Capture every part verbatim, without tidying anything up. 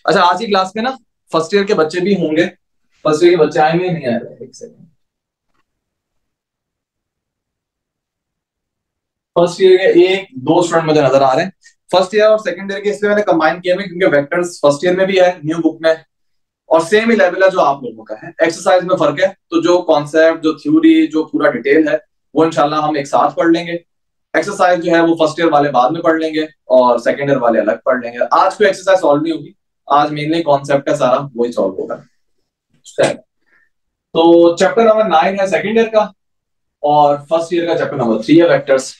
अच्छा, आज की क्लास में ना फर्स्ट ईयर के बच्चे भी होंगे। फर्स्ट ईयर के बच्चे आए हुए नहीं आए हुए? एक सेकंड। फर्स्ट ईयर के एक दो स्टूडेंट मुझे नजर आ रहे हैं। फर्स्ट ईयर और सेकंड ईयर के इसलिए मैंने कंबाइन किए हुए क्योंकि वेक्टर्स फर्स्ट ईयर में भी है न्यू बुक में, और सेम ही लेवल है जो आप लोगों का है। एक्सरसाइज में फर्क है, तो जो कॉन्सेप्ट, जो थ्योरी, जो पूरा डिटेल है वो इंशाल्लाह हम एक साथ पढ़ लेंगे। एक्सरसाइज जो है वो फर्स्ट ईयर वाले बाद में पढ़ लेंगे और सेकंड ईयर वाले अलग पढ़ लेंगे। आज कोई एक्सरसाइज सॉल्व नहीं होगी, आज मेनली कॉन्सेप्ट है सारा वही सॉल्व होगा। तो चैप्टर नंबर नाइन है सेकंड ईयर का, और फर्स्ट ईयर का चैप्टर नंबर थ्री है वेक्टर्स।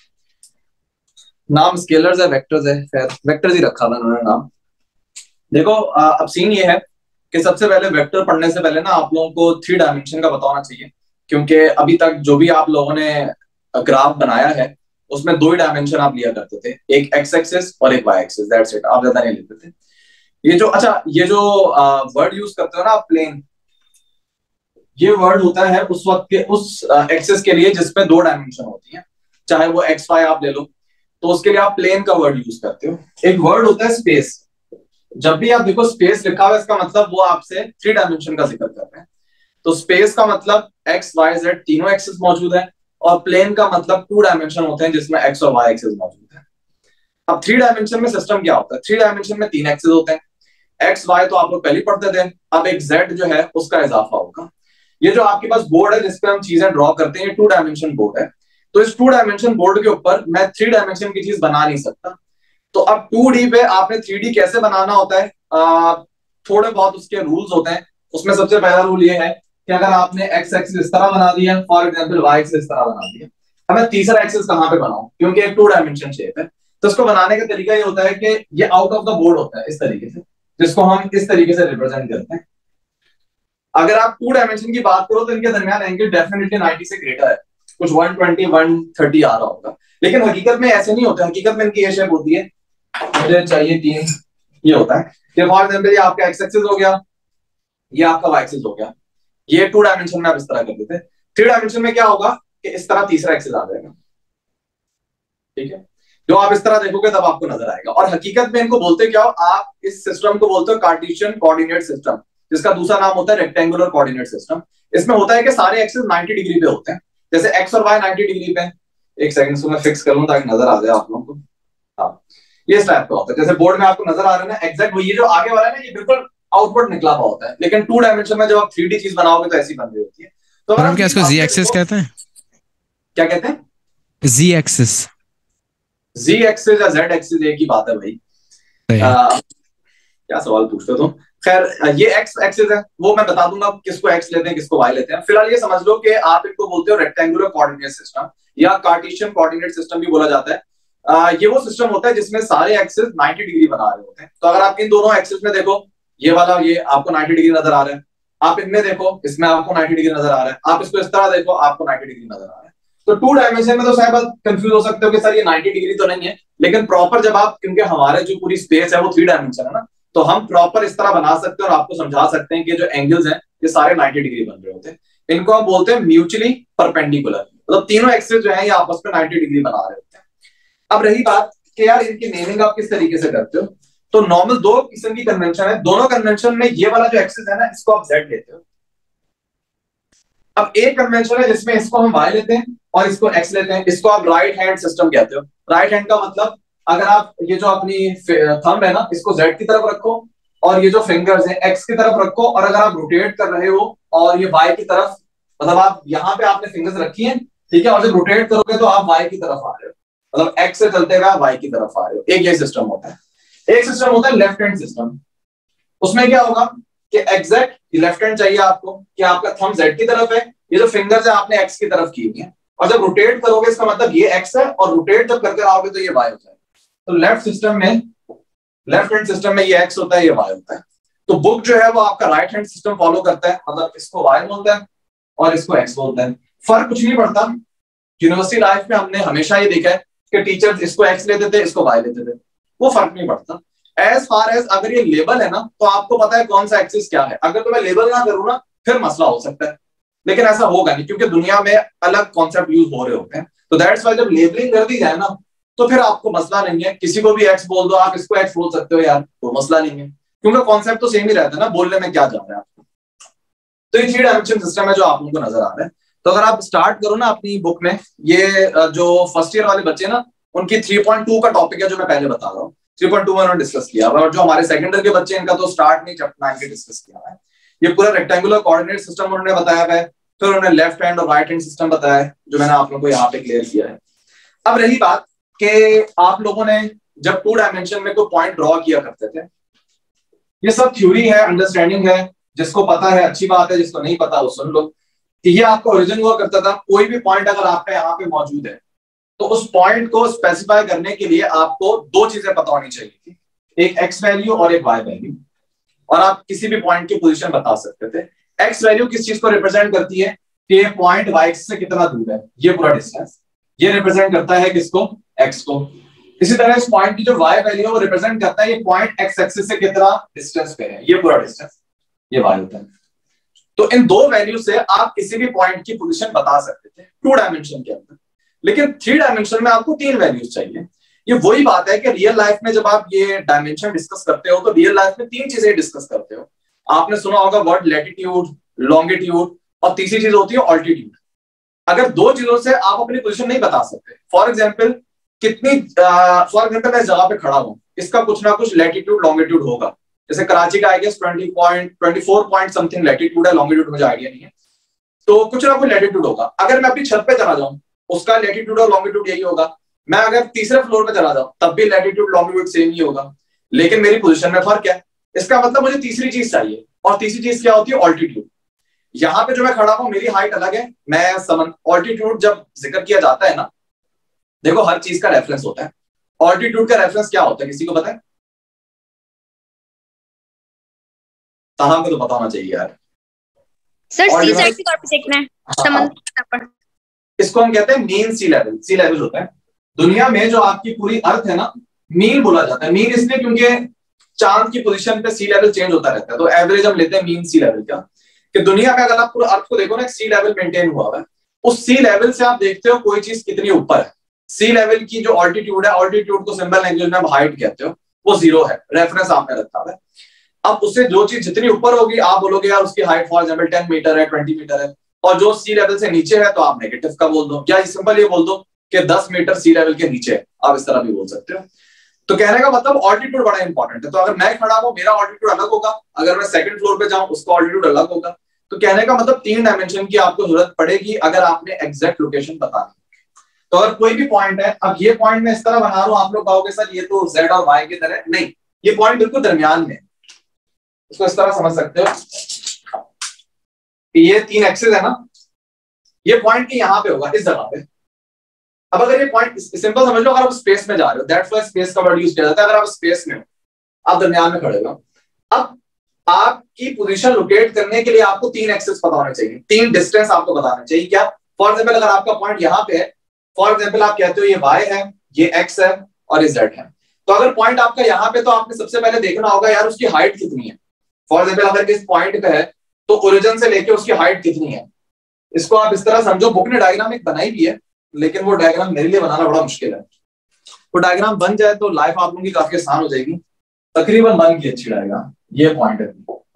नाम स्केलर्स है, वेक्टर्स है, खैर वेक्टर्स ही रखा था उन्होंने नाम। देखो आ, अब सीन ये है कि सबसे पहले वेक्टर पढ़ने से पहले ना आप लोगों को थ्री डायमेंशन का पता होना चाहिए, क्योंकि अभी तक जो भी आप लोगों ने ग्राफ बनाया है उसमें दो ही डायमेंशन आप लिया करते थे, एक एक्स एक्सिस और एक वाई एक्सिस, दैट्स इट, आप ज्यादा नहीं लेते थे। ये जो अच्छा ये जो वर्ड यूज करते हो ना आप, प्लेन, ये वर्ड होता है उस वक्त के उस एक्सिस के लिए जिसमें दो डायमेंशन होती है, चाहे वो एक्स वाई आप ले लो, तो उसके लिए आप प्लेन का वर्ड यूज करते हो। एक वर्ड होता है स्पेस। जब भी आप देखो स्पेस लिखा हुआ है इसका मतलब वो आपसे थ्री डायमेंशन का जिक्र कर रहे हैं। तो स्पेस का मतलब एक्स वाई जेड तीनों एक्सिस मौजूद है, और प्लेन का मतलब टू डायमेंशन होते हैं जिसमें एक्स और वाई एक्सिस मौजूद है। अब थ्री डायमेंशन में सिस्टम क्या होता है? थ्री डायमेंशन में तीन एक्सिस होते हैं। एक्स वाई तो आप लोग पहले पढ़ते थे, अब एक जेड जो है उसका इजाफा होगा। ये जो आपके पास बोर्ड है जिसपे हम चीजें ड्रॉ करते हैं, ये टू डायमेंशन बोर्ड है। तो इस टू डायमेंशन बोर्ड के ऊपर मैं थ्री डायमेंशन की चीज बना नहीं सकता। तो अब टू डी पे आपने थ्री डी कैसे बनाना होता है, आ, थोड़े बहुत उसके रूल्स होते हैं। उसमें सबसे पहला रूल ये है कि अगर आपने एक्स एक्सिस इस तरह बना दिया, फॉर एग्जाम्पल वाई एक्सिस इस तरह बना दिया, अब मैं तीसरा एक्सिस कहां पे बनाऊं, क्योंकि एक टू डायमेंशन शेप है। तो इसको बनाने का तरीका ये होता है कि ये आउट ऑफ द बोर्ड होता है इस तरीके से, जिसको हम इस तरीके से रिप्रेजेंट करते हैं। अगर आप टू डायमेंशन की बात करो तो इनके दरमियान एंगल डेफिनेटली नाइंटी से ग्रेटर है, कुछ वन ट्वेंटी वन थर्टी आ रहा होगा। लेकिन हकीकत में ऐसे नहीं होता, हकीकत में इनकी ये शेप होती है, मुझे चाहिए तीन, ये होता है कि फॉर एग्जांपल ये आपका एक्स एक्सिस हो गया, ये आपका वाई एक्सिस हो गया। ये टू डायमेंशन में आप इस तरह कर देते हैं। थ्री डायमेंशन में क्या होगा कि इस तरह तीसरा एक्सिस आ जाएगा, ठीक है। जो आप इस तरह देखोगे तब आपको नजर आएगा। और हकीकत में इनको बोलते क्या हो आप, इस सिस्टम को बोलते हो कार्टेशियन कोऑर्डिनेट सिस्टम, जिसका दूसरा नाम होता है रेक्टेंगुलर कोऑर्डिनेट सिस्टम। इसमें होता है कि सारे एक्सिस नाइंटी डिग्री पे होते हैं, जैसे एक्स और वाई नाइंटी डिग्री पे। एक सेकंड से मैं फिक्स कर लूं ताकि नजर आ जाए आप लोगों को। हाँ, ये इस टाइप का होता है, जैसे बोर्ड में आपको नजर आ रहा है ना, एग्जैक्ट वही, ये जो आगे वाला है ना ये बिल्कुल आउटवर्ड निकला हुआ होता है। लेकिन टू डायमेंशन में जब आप थ्री डी चीज बनाओगे तो ऐसी बन रही होती है। तो अगर हम आप क्या मेरी इसको बात जी से एक्सिस देखो, कहते हैं? क्या कहते हैं? Z axis. जी एक्सिस या जेड एक्सिस एक ही बात है भाई। सही है। आ, क्या सवाल पूछते हो तुम। खैर ये एक्स एक्सिस है, वो मैं बता दूंगा किसको एक्स लेते हैं किसको वाई लेते हैं। फिलहाल ये समझ लो कि आप इनको बोलते हो रेक्टेंगुलर कोऑर्डिनेट सिस्टम या कार्टेशियन कोऑर्डिनेट सिस्टम भी बोला जाता है। आ, ये वो सिस्टम होता है जिसमें सारे एक्सिस नाइंटी डिग्री बना रहे होते हैं। तो अगर आप इन दोनों एक्सिस में देखो, ये वाला ये आपको नाइंटी डिग्री नजर आ रहा है, आप इनमें देखो इसमें आपको नाइंटी डिग्री नजर आ रहा है, आप इसको इस तरह देखो आपको नाइंटी डिग्री नजर आ रहा है। तो टू डायमेंशन में तो शायद आप कंफ्यूज हो सकते हो कि सर ये नाइंटी डिग्री तो नहीं है, लेकिन प्रॉपर जब आप, क्योंकि हमारे जो पूरी स्पेस है वो थ्री डायमेंशन है ना, तो हम प्रॉपर इस तरह बना सकते हैं और आपको समझा सकते हैं कि जो एंगल्स हैं ये सारे नाइंटी डिग्री बन रहे होते हैं। इनको हम बोलते हैं म्यूचुअली परपेंडिकुलर, मतलब तीनों एक्सिस जो है ये आपस में नाइंटी डिग्री बना रहे होते हैं। अब रही बात कि यार इनकी नेमिंग आप किस तरीके से करते हो, तो नॉर्मल दो किस्म की कन्वेंशन है। दोनों कन्वेंशन में ये वाला जो एक्सिस है ना इसको आप जेड लेते हो। अब एक कन्वेंशन है जिसमें इसको हम वाई लेते हैं और इसको एक्स लेते हैं, इसको आप राइट हैंड सिस्टम कहते हो। राइट हैंड का मतलब अगर आप ये जो अपनी थंब है ना इसको जेड की तरफ रखो और ये जो फिंगर्स है एक्स की तरफ रखो, और अगर आप रोटेट कर रहे हो और ये वाई की तरफ, मतलब आप यहाँ पे आपने फिंगर्स रखी हैं, ठीक है, और जब रोटेट करोगे तो आप वाई की तरफ आ रहे हो, मतलब एक्स से चलते हुए आप वाई की तरफ आ रहे हो। एक ये सिस्टम होता है। एक सिस्टम होता है लेफ्ट हैंड सिस्टम। उसमें क्या होगा कि एग्जैक्ट लेफ्ट हैंड चाहिए आपको कि आपका थंब जेड की तरफ है, ये जो फिंगर्स है आपने एक्स की तरफ की हुई है, और जब रोटेट करोगे इसका मतलब ये एक्स है, और रोटेट जब करके आओगे तो ये वाई हो जाएगा। तो लेफ्ट सिस्टम में, लेफ्ट हैंड सिस्टम में ये एक्स होता है ये वाई होता है। तो बुक जो है वो आपका राइट हैंड सिस्टम फॉलो करता है, मतलब इसको वाई बोलता है और इसको एक्स बोलता है। फर्क कुछ नहीं पड़ता। यूनिवर्सिटी लाइफ में हमने हमेशा ये देखा है कि टीचर्स इसको एक्स लेते थे इसको वाई लेते थे, वो फर्क नहीं पड़ता। एज फार एज अगर ये लेबल है ना तो आपको पता है कौन सा एक्सिस क्या है। अगर तो मैं लेबल ना करूँ ना फिर मसला हो सकता है, लेकिन ऐसा होगा नहीं क्योंकि दुनिया में अलग कॉन्सेप्ट यूज हो रहे होते हैं। तो दैट्स वाई जब लेबलिंग कर दी जाए ना तो फिर आपको मसला नहीं है, किसी को भी एक्स बोल दो, आप इसको एक्स बोल सकते हो यार, कोई मसला नहीं है। क्योंकि कॉन्सेप्ट तो सेम ही रहता है ना, बोलने में क्या जा रहा है आपको। तो ये थ्री डायमेंशन सिस्टम है जो आप लोगों को नजर आ रहा है। तो अगर आप स्टार्ट करो ना अपनी बुक में, ये जो फर्स्ट ईयर वाले बच्चे ना, उनकी थ्री पॉइंट टू का टॉपिक है जो मैं पहले बता रहा हूँ, थ्री पॉइंट टू में उन्होंने डिस्कस किया। और जो हमारे सेकंड ईयर के बच्चे इनका तो स्टार्ट नहीं चैप्टर नाइन के डिस्कस किया है। ये पूरा रेक्टेंगुलर कोऑर्डिनेट सिस्टम उन्होंने बताया है, फिर उन्होंने लेफ्ट हैंड और राइट हैंड सिस्टम बताया है जो मैंने आप लोगों को यहाँ पे क्लियर किया है। अब रही बात कि आप लोगों ने जब टू डायमेंशन में कोई पॉइंट ड्रॉ किया करते थे, ये सब थ्योरी है, अंडरस्टैंडिंग है, जिसको पता है अच्छी बात है, जिसको नहीं पता वो सुन लो। कि ये आपका ओरिजिन हुआ करता था, कोई भी पॉइंट अगर आपका यहाँ पे मौजूद है तो उस पॉइंट को स्पेसिफाई करने के लिए आपको दो चीजें पता होनी चाहिए थी, एक एक्स वैल्यू और एक वाई वैल्यू। और आप किसी भी पॉइंट की पोजीशन बता सकते थे। एक्स वैल्यू किस चीज को रिप्रेजेंट करती है कि ये पॉइंट वाई एक्सिस से कितना दूर है, ये पूरा डिस्टेंस। ये रिप्रेजेंट करता है किसको, एक्स को। इसी तरह इस पॉइंट की जो वाई वैल्यू है वो रिप्रेजेंट करता है ये पॉइंट एक्स एक्सिस से कितना डिस्टेंस पे है, ये पूरा डिस्टेंस, ये वाई होता है। तो इन दो वैल्यू से आप किसी भी पॉइंट की पोजीशन बता सकते थे टू डायमेंशन के अंदर। लेकिन थ्री डायमेंशन में आपको तीन वैल्यूज चाहिए। ये वही बात है कि रियल लाइफ में जब आप ये डायमेंशन डिस्कस करते हो तो रियल लाइफ में तीन चीजें डिस्कस करते हो। आपने सुना होगा वर्ड लैटिट्यूड, लॉन्गिट्यूड, और तीसरी चीज होती है ऑल्टीट्यूड। अगर दो चीजों से आप अपनी पोजीशन नहीं बता सकते, फॉर एग्जाम्पल कितनी फॉर एग्जाम्पल मैं जगह पे खड़ा हूं, इसका कुछ ना कुछ लैटिट्यूड लॉन्गिट्यूड होगा। जैसे कराची का I guess twenty point twenty four point something latitude है, लॉन्गिट्यूड मुझे आइडिया नहीं है, तो कुछ ना कुछ लैटिट्यूड होगा। अगर मैं अपनी छत पे चला जाऊं उसका लैटिट्यूड और लॉन्गिट्यूड यही होगा। मैं अगर तीसरे फ्लोर पे चला जाऊं तब भी लैटिट्यूड लॉन्गिट्यूड सेम ही होगा, लेकिन मेरी पोजीशन में फर्क है। इसका मतलब मुझे तीसरी चीज चाहिए, और तीसरी चीज क्या होती है, ऑल्टीट्यूड। यहाँ पे जो मैं खड़ा हूं मेरी हाइट अलग है, मैं समन ऑल्टीट्यूड जब जिक्र किया जाता है ना, देखो हर चीज का रेफरेंस होता है। ऑल्टीट्यूड का रेफरेंस क्या होता है, किसी को पता है? साहब को तो पता होना चाहिए यार सर। सी साइड की कॉर्पस एक में समुद्र पर, इसको हम कहते हैं mean sea level. Sea level होता है दुनिया में जो आपकी पूरी अर्थ है ना, मीन बोला जाता है। मीन इसलिए क्योंकि चांद की पोजीशन पे सी लेवल चेंज होता रहता है, तो एवरेज हम लेते हैं मीन सी लेवल का। कि दुनिया में अगर आप पूरा अर्थ को देखो ना, सी लेवल मेंटेन हुआ है, उस सी लेवल से आप देखते हो कोई चीज कितनी ऊपर है। सी लेवल की जो ऑल्टीट्यूड है, ऑल्टीट्यूड को सिंपल लैंग्वेज में आप हाइट कहते हो, वो जीरो है, रेफरेंस आपने रखा है। अब उससे जो चीज जितनी ऊपर होगी आप बोलोगे यार उसकी height for example ten meter है, ट्वेंटी मीटर है, और जो सी लेवल से नीचे है तो आप नेगेटिव का बोल दो, या सिंपल ये बोल दो कि दस मीटर सी लेवल के नीचे है, आप इस तरह भी बोल सकते हो। तो कहने का मतलब ऑल्टीट्यूड बड़ा इंपॉर्टेंट है। तो अगर मैं खड़ा हूं मेरा ऑल्टीट्यूड अलग होगा, अगर मैं सेकंड फ्लोर पे जाऊं उसका ऑल्टीट्यूड अलग होगा। तो कहने का मतलब तीन डायमेंशन की आपको जरूरत पड़ेगी अगर आपने एग्जैक्ट लोकेशन बतानी। तो अगर कोई भी पॉइंट है, अब ये पॉइंट मैं इस तरह बना रहा हूं, आप लोग कहोगे सर ये तो जेड और वाई की तरह, नहीं, ये पॉइंट बिल्कुल दरमियान में, इसको इस तरह समझ सकते हो। ये तीन एक्सिस है ना, ये पॉइंट की यहाँ पे होगा इस जगह पे। अब अगर ये पॉइंट सिंपल समझ लो, अगर आप स्पेस में जा रहे हो, दैट्स व्हाई स्पेस का वर्ड यूज किया जाता है। अगर आप स्पेस में हो, आप दरमियान में खड़े हो, अब आपकी पोजीशन लोकेट करने के लिए आपको तीन एक्सिस पता होने चाहिए, तीन डिस्टेंस आपको बताना चाहिए। क्या? फॉर एग्जाम्पल अगर आपका पॉइंट यहाँ पे है, फॉर एग्जाम्पल आप कहते हो ये वाई है, ये एक्स है और ये जेड है। तो अगर पॉइंट आपका यहाँ पे, तो आपने सबसे पहले देखना होगा यार उसकी हाइट कितनी है। फॉर एग्जाम्पल अगर इस पॉइंट पे है तो ओरिजिन से लेके उसकी हाइट कितनी है। इसको आप इस तरह समझो, बुक ने डायग्राम एक बनाई भी है, लेकिन वो डायग्राम मेरे लिए बनाना बड़ा मुश्किल है। वो डायग्राम बन जाए तो लाइफ आप लोगों की काफी आसान हो जाएगी। तकरीबन बन गई अच्छी डायग्राम, ये पॉइंट है।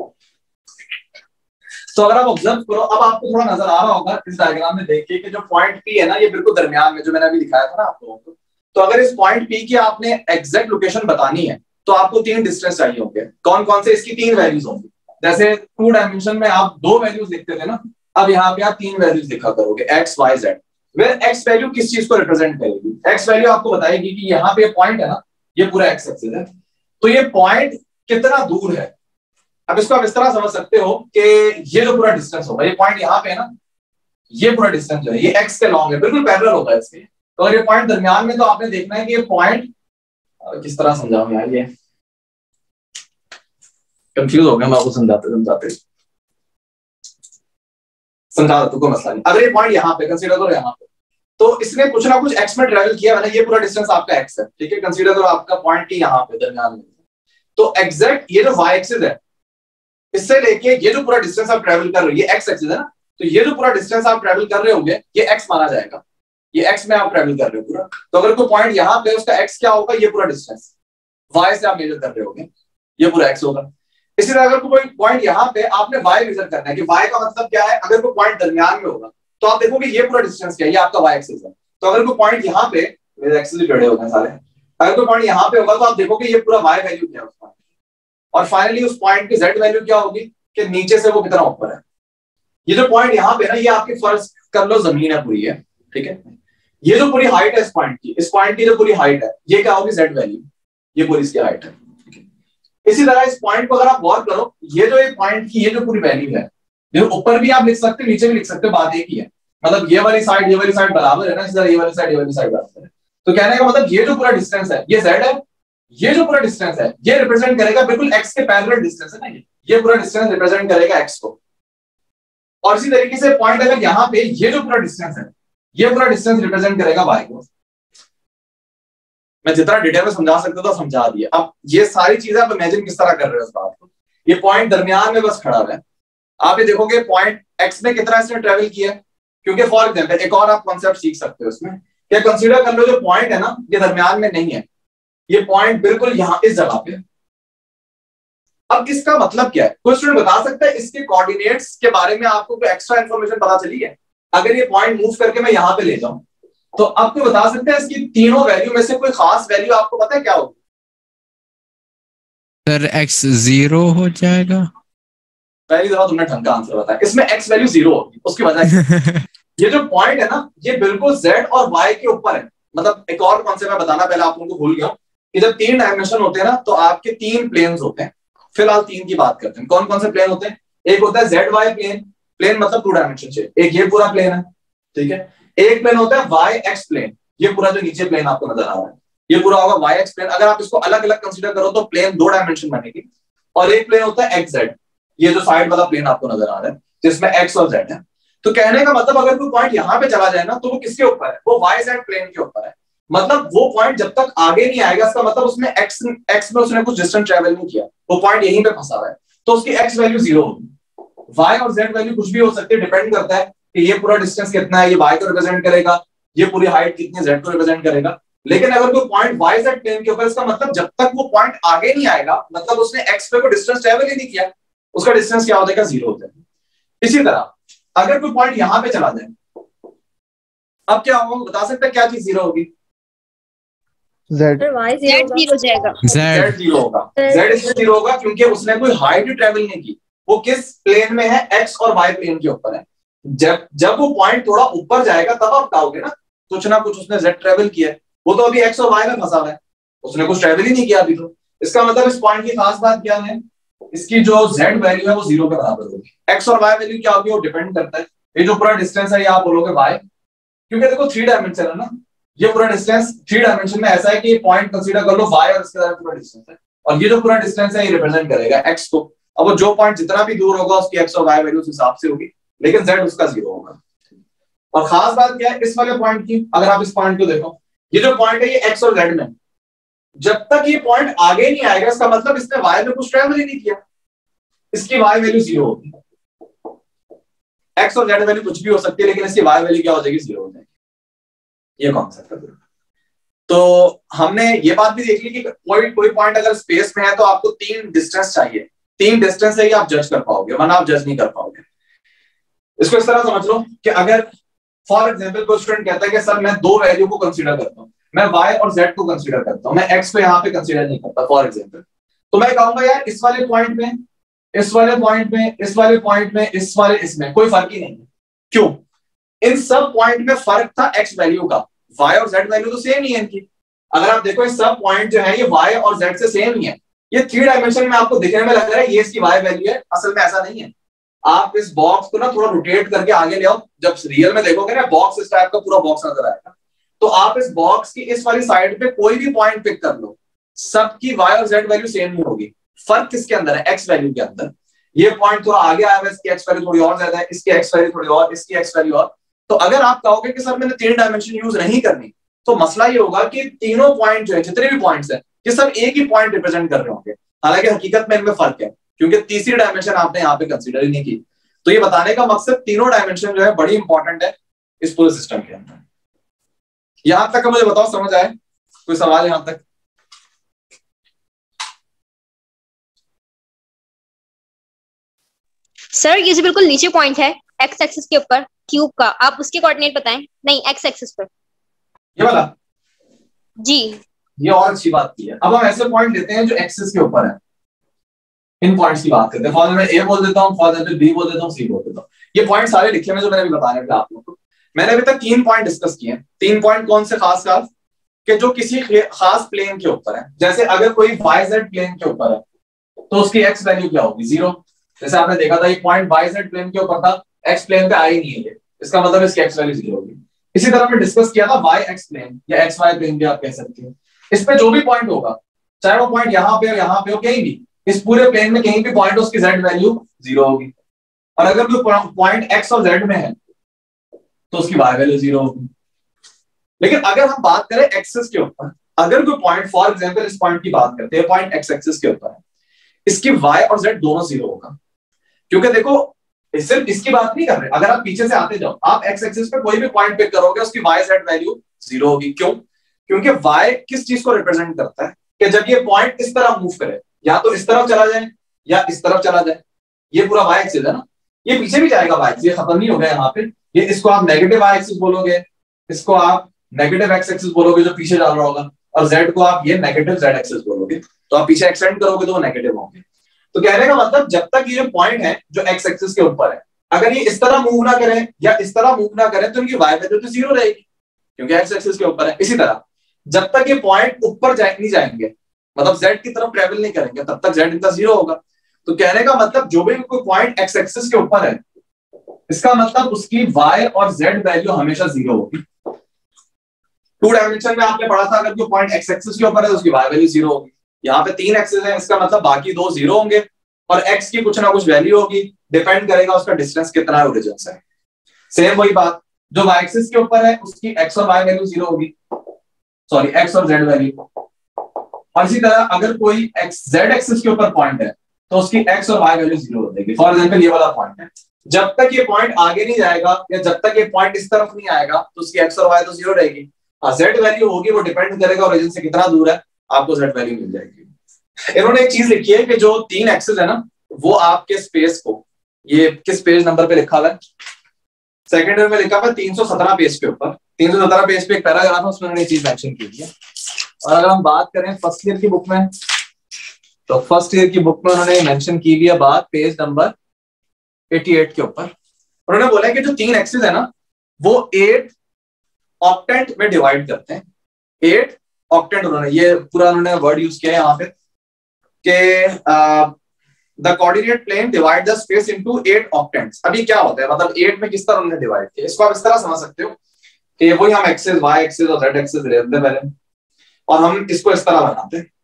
तो अगर आप ऑब्जर्व करो, अब आपको थोड़ा नजर आ रहा होगा इस डायग्राम में देखिए कि जो पॉइंट पी है ना, ये बिल्कुल दरमियान में, जो मैंने अभी दिखाया था ना आप लोगों को। तो अगर इस पॉइंट पी की आपने एग्जैक्ट लोकेशन बतानी है तो आपको तीन डिस्टेंस चाहिए होंगे। कौन कौन से? इसकी तीन वैल्यूज होंगी। जैसे टू डायमेंशन में आप दो वैल्यूज लिखते थे ना, अब यहाँ पे आप तीन वैल्यूज लिखा करोगे, X Y Z. Where X value किस चीज को रिप्रेजेंट करेगी? एक्स वैल्यू आपको बताएगी कि यहाँ पे पॉइंट है ना, ये पूरा एक्स एक्सिस है, तो ये पॉइंट कितना दूर है। अब इसको आप इस तरह समझ सकते हो कि ये जो पूरा डिस्टेंस होगा, ये पॉइंट यहाँ पे है ना, ये पूरा डिस्टेंस जो है ये एक्स के लॉन्ग है, बिल्कुल पैरेलल होगा इसके। तो अगर ये पॉइंट दरमियान में, तो आपने देखना है कि ये पॉइंट किस तरह समझाऊं यार, ये कंफ्यूज हो गया मैं आपको समझाते समझाते समझा दो, कोई मसला नहीं। अगर ये पॉइंट यहाँ पे कंसीडर करो, यहाँ पे, तो इसने कुछ ना कुछ एक्स में ट्रेवल किया है, ये पूरा डिस्टेंस आपका एक्स है, ठीक है। कंसीडर करो आपका पॉइंट की यहाँ पे दरमियान में, तो एग्जैक्ट ये जो वाई एक्सिस है, इससे लेके ये जो पूरा डिस्टेंस आप ट्रेवल कर रहे हो, ये एक्स एक्सिस है ना, तो ये जो पूरा डिस्टेंस आप ट्रेवल कर रहे होंगे ये एक्स माना जाएगा। ये एक्स में आप ट्रेवल कर रहे हो पूरा। तो अगर कोई पॉइंट यहाँ पे, उसका एक्स क्या होगा? ये पूरा डिस्टेंस वाई से आप मेजर कर रहे होगे, ये पूरा एक्स होगा। इसी तरह अगर कोई पॉइंट यहाँ पे आपने y मेजर करना है कि y का मतलब क्या है, अगर कोई पॉइंट दरमियान में होगा तो आप देखोगे ये पूरा डिस्टेंस क्या है, ये आपका y एक्सिस है। तो अगर कोई पॉइंट यहाँ पे, मेरे एक्सिस भी टेढ़े हो गए सारे, अगर कोई पॉइंट यहाँ पे होगा तो आप देखोगे ये पूरा y वैल्यू क्या है उसका, और फाइनली उस पॉइंट की z वैल्यू क्या होगी कि नीचे से वो कितना ऊपर है। ये जो पॉइंट यहाँ पे ना, ये आपकी फर्ज कर लो जमीन है पूरी है, ठीक है। ये जो पूरी हाइट है इस पॉइंट की, इस पॉइंट की जो पूरी हाइट है ये क्या होगी, z वैल्यू, ये पूरी इसकी हाइट है। इसी तरह इस पॉइंट को अगर आप गौर करो, ये जो ये पॉइंट की ये जो पूरी वैल्यू है, देखो ऊपर भी आप लिख सकते हो नीचे भी लिख सकते हो, बात एक ही है। मतलब ये वाली साइड ये वाली साइड बराबर है ना, इस तरह ये वाली साइड ये वाली साइड बराबर है। तो कहने का मतलब ये जो पूरा डिस्टेंस है ये z है, ये जो पूरा डिस्टेंस है ये रिप्रेजेंट करेगा बिल्कुल x के पैरेलल डिस्टेंस है ना, ये ये पूरा डिस्टेंस रिप्रेजेंट करेगा x को। और इसी तरीके से पॉइंट अगर यहाँ पे ये जो पूरा डिस्टेंस है ये पूरा डिस्टेंस रिप्रेजेंट करेगा y को। मैं जितना डिटेल में समझा सकता था समझा दिया। अब ये सारी चीजें आप इमेजिन किस तरह कर रहे हो इस बात को, ये पॉइंट दरमियान में बस खड़ा है, आप ये देखोगे पॉइंट एक्स में कितना इसने ट्रेवल किया, क्योंकि फॉर एग्जाम्पल एक और आप कॉन्सेप्ट सीख सकते हो इसमें, क्या कंसीडर कर लो जो पॉइंट है ना ये दरमियान में नहीं है, ये पॉइंट बिल्कुल यहाँ इस जगह पे। अब इसका मतलब क्या है, कोई स्टूडेंट बता सकता है इसके कोऑर्डिनेट्स के बारे में आपको कोई एक्स्ट्रा इन्फॉर्मेशन पता चली है? अगर ये पॉइंट मूव करके मैं यहाँ पे ले जाऊं तो आपको बता सकते हैं इसकी तीनों वैल्यू में से कोई खास वैल्यू आपको पता है क्या होगी? सर एक्स जीरो हो जाएगा। पहली दफा तुमने ढंग का आंसर बताया, इसमें एक्स वैल्यू जीरो होगी। उसकी वजह ये जो पॉइंट है ना ये बिल्कुल जेड और वाई के ऊपर है। मतलब एक और कॉन्सेप्ट मैं बताना पहले आप लोगों को भूल गया हूँ कि जब तीन डायमेंशन होते हैं ना तो आपके तीन प्लेन्स होते हैं। फिलहाल तीन की बात करते हैं। कौन कौन से प्लेन होते हैं? एक होता है जेड वाई प्लेन, प्लेन मतलब टू डायमेंशन से, एक ये पूरा प्लेन है, ठीक है। एक प्लेन होता है वाई एक्स प्लेन, ये पूरा जो नीचे प्लेन आपको नजर आ रहा है ये पूरा होगा वाई एक्स प्लेन। अगर आप इसको अलग अलग कंसीडर करो तो प्लेन दो डायमेंशन बनेगी। और एक प्लेन होता है एक्स जेड, ये जो साइड वाला प्लेन आपको नजर आ रहा है जिसमें एक्स और जेड है। तो कहने का मतलब अगर कोई पॉइंट यहाँ पे चला जाए ना तो वो किसके ऊपर है? वो वाई जेड प्लेन के ऊपर है। मतलब वो पॉइंट जब तक आगे नहीं आएगा इसका मतलब उसने एक्स एक्स में उसने कुछ डिस्टेंस ट्रेवल नहीं किया, वो पॉइंट यहीं पे फंसा हुआ है, तो उसकी एक्स वैल्यू जीरो होगी। वाई और जेड वैल्यू कुछ भी हो सकती है, डिपेंड करता है कि ये पूरा डिस्टेंस कितना है, ये वाई को रिप्रेजेंट करेगा, ये पूरी हाइट कितनी जेड को रिप्रेजेंट करेगा। लेकिन अगर कोई पॉइंट वाई जेड प्लेन के ऊपर, इसका मतलब जब तक वो पॉइंट आगे नहीं आएगा मतलब उसने एक्स पे को डिस्टेंस ट्रेवल ही नहीं किया, उसका डिस्टेंस क्या हो जाएगा? जीरो हो जाएगा। इसी तरह अगर कोई पॉइंट यहां पे चला जाए, अब क्या होगा बता सकते हैं क्या चीज जीरो होगी? जेड जेड जीरो जाएगा। जेड जीरो होगा। जेड इसलिए जीरो होगा क्योंकि उसने कोई हाइट ट्रेवल नहीं की, वो किस प्लेन में है? एक्स और वाई प्लेन के ऊपर है। जब जब वो पॉइंट थोड़ा ऊपर जाएगा तब आप कहोगे ना कुछ ना कुछ उसने जेड ट्रेवल किया है, वो तो अभी एक्स और वाई में फंसा हुआ है, उसने कुछ ट्रेवल ही नहीं किया अभी। तो इसका मतलब इस पॉइंट की खास बात क्या है? इसकी जो जेड वैल्यू है वो जीरो के बराबर होगी। एक्स और वाई वैल्यू क्या होगी वो डिपेंड करता है। ये जो पूरा डिस्टेंस है ये आप बोलोगे वाई, क्योंकि देखो थ्री डायमेंशन है ना, ये पूरा डिस्टेंस थ्री डायमेंशन में ऐसा है कि पॉइंट कंसीडर कर लो वाई और इसके अंदर पूरा डिस्टेंस है, और ये जो पूरा डिस्टेंस है ये रिप्रेजेंट करेगा एक्स को। अब वो जो पॉइंट जितना भी दूर होगा उसकी एक्स और वाई वैल्यू उस हिसाब से होगी, लेकिन जेड उसका जीरो होगा। और खास बात क्या है इस वाले पॉइंट की? अगर आप इस पॉइंट को देखो, ये जो पॉइंट है ये एक्स और जेड में, जब तक ये पॉइंट आगे नहीं आएगा इसका मतलब इसने वाई में कुछ ट्रेवल ही नहीं किया, इसकी वाई वैल्यू जीरो होगी। एक्स और जेड वैल्यू कुछ भी हो सकती है लेकिन इसकी वाई वैल्यू क्या हो जाएगी? जीरो हो जाएगी। ये कॉन्सेप्ट है। तो हमने ये बात भी देख ली कि कोई कोई पॉइंट अगर स्पेस में है तो आपको तीन डिस्टेंस चाहिए, तीन डिस्टेंस है ये आप जज कर पाओगे, वरना आप जज नहीं कर पाओगे। इसको इस तरह समझ लो कि अगर फॉर एग्जाम्पल कोई स्टूडेंट कहता है कि सर मैं दो वैल्यू को कंसीडर करता हूँ, मैं वाई और जेड को कंसीडर करता हूँ, मैं एक्स को यहाँ पे कंसीडर नहीं करता फॉर एग्जाम्पल, तो मैं कहूंगा यार इस वाले पॉइंट में, इस वाले पॉइंट में, इस वाले पॉइंट में, इस वाले इसमें कोई फर्क ही नहीं है। क्यों? इन सब पॉइंट में फर्क था एक्स वैल्यू का, वाई और जेड वैल्यू तो सेम ही है इनकी। अगर आप देखो इस सब पॉइंट जो है ये वाई और जेड से सेम ही है, ये थ्री डायमेंशन में आपको दिखने में लग रहा है ये इसकी वाई वैल्यू है, असल में ऐसा नहीं है। आप इस बॉक्स को ना थोड़ा रोटेट करके आगे ले आओ, जब रियल में देखोगे ना बॉक्स इस टाइप का पूरा बॉक्स नजर आएगा, तो आप इस बॉक्स की इस वाली साइड पे कोई भी पॉइंट पिक कर लो, सबकी वाई और जेड वैल्यू सेम नहीं होगी। फर्क किसके अंदर है? एक्स वैल्यू के अंदर। ये पॉइंट थोड़ा आगे आया है, इसकी एक्स वैल्यू थोड़ी और ज्यादा है, इसकी एक्स वैल्यू थोड़ी और, इसकी एक्स वैल्यू और। तो अगर आप कहोगे कि सर मैंने तीन डायमेंशन यूज नहीं करनी, तो मसला ये होगा कि तीनों पॉइंट जो है, जितने भी पॉइंट्स हैं, ये सब एक ही पॉइंट रिप्रेजेंट कर रहे होंगे, हालांकि हकीकत में इनमें फर्क है क्योंकि तीसरी डायमेंशन आपने यहाँ पे कंसीडर ही नहीं की। तो ये बताने का मकसद तीनों डायमेंशन जो है बड़ी इंपॉर्टेंट है इस पूरे सिस्टम के अंदर। यहां तक मुझे बताओ समझ आए? कोई सवाल यहां तक? सर ये जो बिल्कुल नीचे पॉइंट है एक्स एक्सिस के ऊपर क्यूब का, आप उसके कोऑर्डिनेट बताएं। नहीं, एक्स एक्सिस पर ये वाला जी। ये और अच्छी बात की है। अब हम ऐसे पॉइंट लेते हैं जो एक्सिस के ऊपर है, इन पॉइंट्स की बात करते हैं। फॉर एग्जांपल ए बोल देता हूँ, फॉर एग्जांपल बी बोल देता हूँ, सी बोल देता हूँ। ये पॉइंट सारे लिखे हैं जो मैंने अभी बताने थे आप लोगों को। मैंने अभी तक तीन पॉइंट डिस्कस किए हैं। तीन पॉइंट कौन से खास खास कि जो किसी खास प्लेन के ऊपर है। जैसे अगर कोई वाई जेड प्लेन के ऊपर है तो उसकी एक्स वैल्यू क्या होगी? जीरो। जैसे आपने देखा था ये पॉइंट वाई जेड प्लेन के ऊपर था, एक्स प्लेन पे आ ही नहीं है, इसका मतलब इसकी एक्स वैल्यू जीरो होगी। इसी तरह हमने डिस्कस किया था वाई एक्स प्लेन या एक्स वाई प्लेन भी आप कह सकते हैं। इस पे जो भी पॉइंट होगा, चाहे वो पॉइंट यहाँ पे हो यहाँ पे हो, कहीं भी इस पूरे प्लेन में कहीं भी पॉइंट उसकी जेड वैल्यू जीरो होगी। और अगर कोई पॉइंट एक्स और जेड में है तो उसकी वाई वैल्यू जीरो होगी। लेकिन अगर हम बात करें एक्सिस के ऊपर, अगर कोई पॉइंट, फॉर एग्जांपल इस पॉइंट की बात करते हैं, पॉइंट एक्स एक्सिस के ऊपर है, इसकी वाई और जेड दोनों जीरो होगा। क्योंकि देखो सिर्फ इसकी बात नहीं कर रहे, अगर आप पीछे से आते जाओ, आप एक्स एक्सिस पे कोई भी पॉइंट पिक करोगे उसकी वाई जेड वैल्यू जीरो होगी। क्यों? क्योंकि वाई किस चीज को रिप्रेजेंट करता है कि जब ये पॉइंट इस तरह मूव करे, या तो इस तरफ चला जाए या इस तरफ चला जाए। ये पूरा वाई एक्सिस है ना, ये पीछे भी जाएगा वाई, ये खत्म नहीं हो गया यहाँ पे। ये इसको आप नेगेटिव वाई एक्सिस बोलोगे, इसको आप नेगेटिव एक्स एक्सिस बोलोगे जो पीछे जा रहा होगा, और जेड को आप ये नेगेटिव जेड एक्सिस बोलोगे। तो आप पीछे एक्सटेंड करोगे तो वो नेगेटिव होंगे। तो कहने का मतलब जब तक ये पॉइंट है जो एक्स एक्सिस के ऊपर है, अगर ये इस तरह मूव ना करे या इस तरह मूव ना करे तो इनकी वाई वैल्यू तो जीरो रहेगी क्योंकि एक्स एक्सिस के ऊपर है। इसी तरह जब तक ये पॉइंट ऊपर जाए नहीं जाएंगे, मतलब जेड की तरफ ट्रेवल नहीं करेंगे, तब तक जेड इनका जीरो होगा। तो कहने का मतलब जो भी कोई पॉइंट एक्स एक्सिस के ऊपर है, इसका मतलब उसकी वाई और जेड वैल्यू हमेशा जीरो होगी। टू डायमेंशन में आपने पढ़ा था अगर कोई पॉइंट एक्स एक्सिस के ऊपर है तो उसकी वाई वैल्यू जीरो होगी। यहाँ पे तीन एक्सिस है, इसका मतलब बाकी दो जीरो होंगे और एक्स की कुछ ना कुछ वैल्यू होगी, डिपेंड करेगा उसका डिस्टेंस कितना है ओरिजिन से। सेम वही बात, जो वाई एक्सिस के ऊपर है उसकी एक्स और वाई वैल्यू जीरो होगी, सॉरी एक्स और जेड वैल्यू। और इसी तरह अगर कोई एक्स जेड एक्सिस के ऊपर पॉइंट है तो उसकी एक्स और वाई वैल्यू जीरो हो जाएगी। फॉर एग्जांपल ये वाला पॉइंट है, जब तक ये पॉइंट आगे नहीं जाएगा या जब तक ये पॉइंट इस तरफ नहीं आएगा तो उसकी एक्स और वाई तो जीरो रहेगी। जेड वैल्यू होगी, वो डिपेंड करेगा ओरिजिन से कितना दूर है, आपको जेड वैल्यू मिल जाएगी। इन्होंने एक चीज लिखी है कि जो तीन एक्सिस है ना, वो आपके स्पेस को, ये किस पेज नंबर पे लिखा हुआ है, सेकंड ईयर में लिखा हुआ है तीन सौ सत्रह पेज के ऊपर। तीन सौ सत्रह पेज पे एक पैराग्राफ है, उसमें उन्होंने ये चीज मेंशन की है। और अगर हम बात करें फर्स्ट ईयर की बुक में, तो फर्स्ट ईयर की बुक में उन्होंने मेंशन की हुई है बात पेज नंबर अठासी के ऊपर। उन्होंने बोला है कि जो तीन एक्सिस है ना, वो एट ऑक्टेंट में डिवाइड करते हैं। एट ऑक्टेंट, उन्होंने ये पूरा उन्होंने वर्ड यूज किया है यहाँ पे कि the coordinate plane divide the space into eight octants. अभी क्या होता है, मतलब एट में किस तरह उन्होंने डिवाइड किया, इसको आप इस तरह समझ सकते हो कि वही हम एक्सिस वाई एक्सिस और जेड एक्सिस लेते हैं पहले, और हम इसको इस तरह बनाते हैं।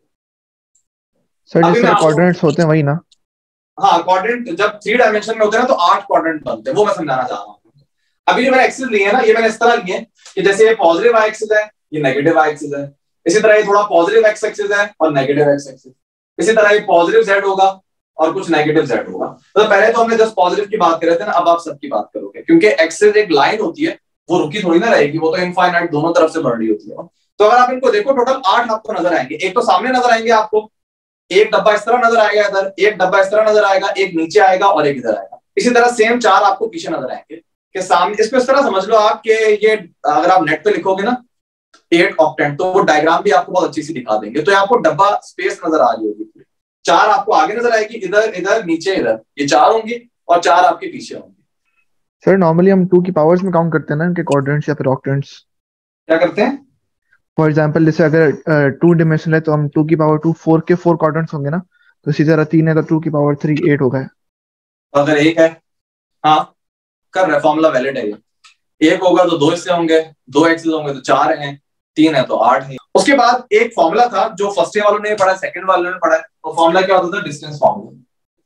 सर जिसमें कोऑर्डिनेट्स होते हैं वही ना? हाँ, कोऑर्डिनेट जब थ्री डायमेंशन में होते हैं ना तो आठ कोऑर्डिनेट बनते हैं, वो मैं समझाना चाह रहा हूँ। अभी जो मैंने एक्सिस लिए है ना, ये मैंने इस तरह लिए कि जैसे ये पॉजिटिव वाई एक्सिस है, ये नेगेटिव वाई एक्सिस है। इसी तरह ये थोड़ा पॉजिटिव एक्स एक्सिस है और नेगेटिव एक्स एक्सिस। इसी तरह ये पॉजिटिव जेड होगा और कुछ नेगेटिव जेड होगा। तो पहले तो हमने जस्ट पॉजिटिव की बात कर रहे थे ना, अब आप सबकी बात करोगे, क्योंकि एक्सिस एक लाइन होती है, वो रुकी थोड़ी ना रहेगी, वो तो इनफाइनाइट दोनों तरफ से बढ़ रही होती है। तो अगर आप इनको देखो, टोटल आठ आपको नजर आएंगे। एक तो सामने नजर आएंगे आपको, एक डब्बा इस तरह नजर आएगा इधर, एक डब्बा इस तरह नजर आएगा, एक नीचे आएगा और एक इधर आएगा। इसी तरह सेम चार आपको पीछे नजर आएंगे कि सामने। इसको इस तरह समझ लो आप कि ये अगर आप नेट पे लिखोगे ना एट ऑक्टेंट, तो वो डायग्राम भी आपको बहुत अच्छी सी दिखा देंगे। तो आपको डब्बा स्पेस नजर आ रही होगी, चार आपको आगे नजर आएगी, इधर इधर नीचे इधर, ये चार होंगी और चार आपके पीछे होंगी। सर नॉर्मली हम टू की पावर्स में काउंट करते हैं ना इनके कोऑर्डिनेट्स या फिर ऑक्टेंट्स। क्या करते हैं? फॉर एग्जांपल जैसे अगर टू डिमेंशनल है तो हम टू की पावर टू फोर के फोर कोऑर्डिनेट्स होंगे ना, तो इसी तरह तीन है तो टू की पावर थ्री एट होगा। अगर एक है, हाँ कर रहे, फॉर्मूला वैलिड है ये। एक होगा तो दो हिस्से होंगे, दो एक्सिस होंगे तो चार हैं, तीन है तो आठ है। उसके बाद एक फॉर्मूला था जो फर्स्ट ईयर वालों ने पढ़ा, सेकंड वालों ने पढ़ा है। वो फॉर्मूला क्या होता था? Distance formula.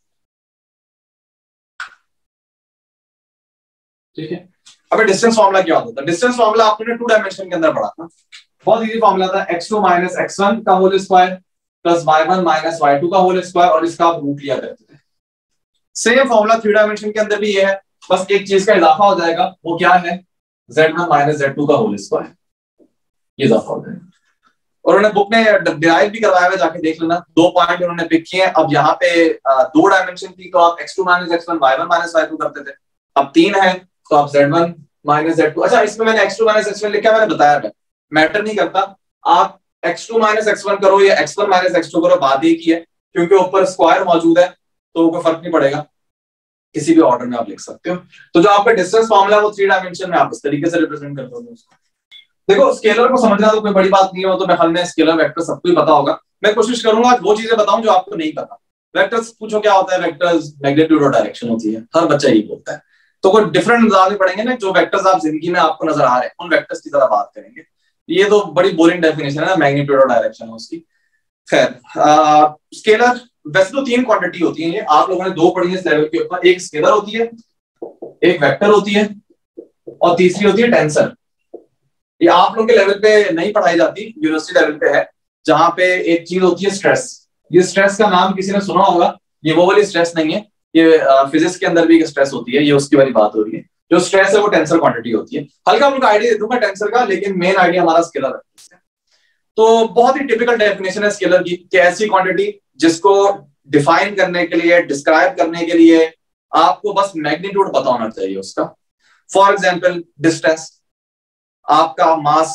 ठीक है, अब डिस्टेंस फॉर्मूला क्या होता था? डिस्टेंस फॉर्मूला आपने टू डायमेंशन के अंदर पढ़ा था, बहुत इजी फॉर्मूला था। X two minus x one का whole square plus Y one minus Y two का होल स्क्वायर, और इसका आप रूट लिया करते थे। सेम फॉर्मूला थ्री डायमेंशन के अंदर भी ये है, बस एक चीज का इजाफा हो जाएगा, वो क्या है? Z one minus Z two का होल स्क्वायर, ये इजाफा हो जाएगा। और उन्होंने बुक में डिराइव भी करवाया हुआ, जाके देख लेना। दो पॉइंट उन्होंने पिक किए हैं। अब यहाँ पे आ, दो डायमेंशन थी तो आप X two minus x one, Y one minus Y two करते थे। अब तीन है तो आप Z one minus Z two. अच्छा, इसमें मैंने X two minus x one लिखा, मैंने बताया था मैटर नहीं करता, आप X two minus x one करो या X one minus X two करो, बात एक ही है, क्योंकि ऊपर स्क्वायर मौजूद है तो कोई फर्क नहीं पड़ेगा, किसी भी ऑर्डर में आप लिख सकते हो। तो जो आपका डिस्टेंस फॉर्मूला है वो थ्री डायमेंशन में आप इस तरीके से रिप्रेजेंट करते हो उसको। देखो स्केलर को समझना तो कोई बड़ी बात नहीं है, वो तो मैं ख्याल में स्केलर वेक्टर सबको ही पता होगा। मैं कोशिश करूंगा वो चीजें बताऊं जो आपको नहीं पता। वेक्टर्स पूछो क्या होता है, वेक्टर्स मैग्नीट्यूड और डायरेक्शन होती है, हर बच्चा यही बोलता है। तो कोई डिफरेंट अंदाज में पढ़ेंगे ना, जो वेक्टर्स आप जिंदगी में आपको नजर आ रहे हैं उन वेक्टर्स की तरह बात करेंगे। ये तो बड़ी बोरिंग डेफिनेशन है ना, मैग्नीट्यूड और डायरेक्शन उसकी। खैर, स्केलर वैसे तो तीन क्वांटिटी होती है, ये आप लोगों ने दो पढ़ी है इस लेवल के ऊपर। एक स्केलर होती है, एक वेक्टर होती है, और तीसरी होती है टेंसर। ये आप लोगों के लेवल पे नहीं पढ़ाई जाती, यूनिवर्सिटी लेवल पे है, जहां पे एक चीज होती है स्ट्रेस। ये स्ट्रेस का नाम किसी ने सुना होगा, ये वो वाली स्ट्रेस नहीं है, ये फिजिक्स के अंदर भी एक स्ट्रेस होती है, ये उसकी वाली बात हो रही है। जो स्ट्रेस है वो टेंसर क्वांटिटी होती है। हल्का उनका आइडिया दे दूंगा टेंसर का, लेकिन मेन आइडिया हमारा स्केलर है। तो बहुत ही टिपिकल डेफिनेशन है स्केलर की कि ऐसी क्वांटिटी जिसको डिफाइन करने के लिए, डिस्क्राइब करने के लिए आपको बस मैग्नीट्यूड पता होना चाहिए उसका। फॉर एग्जाम्पल डिस्टेंस, आपका मास,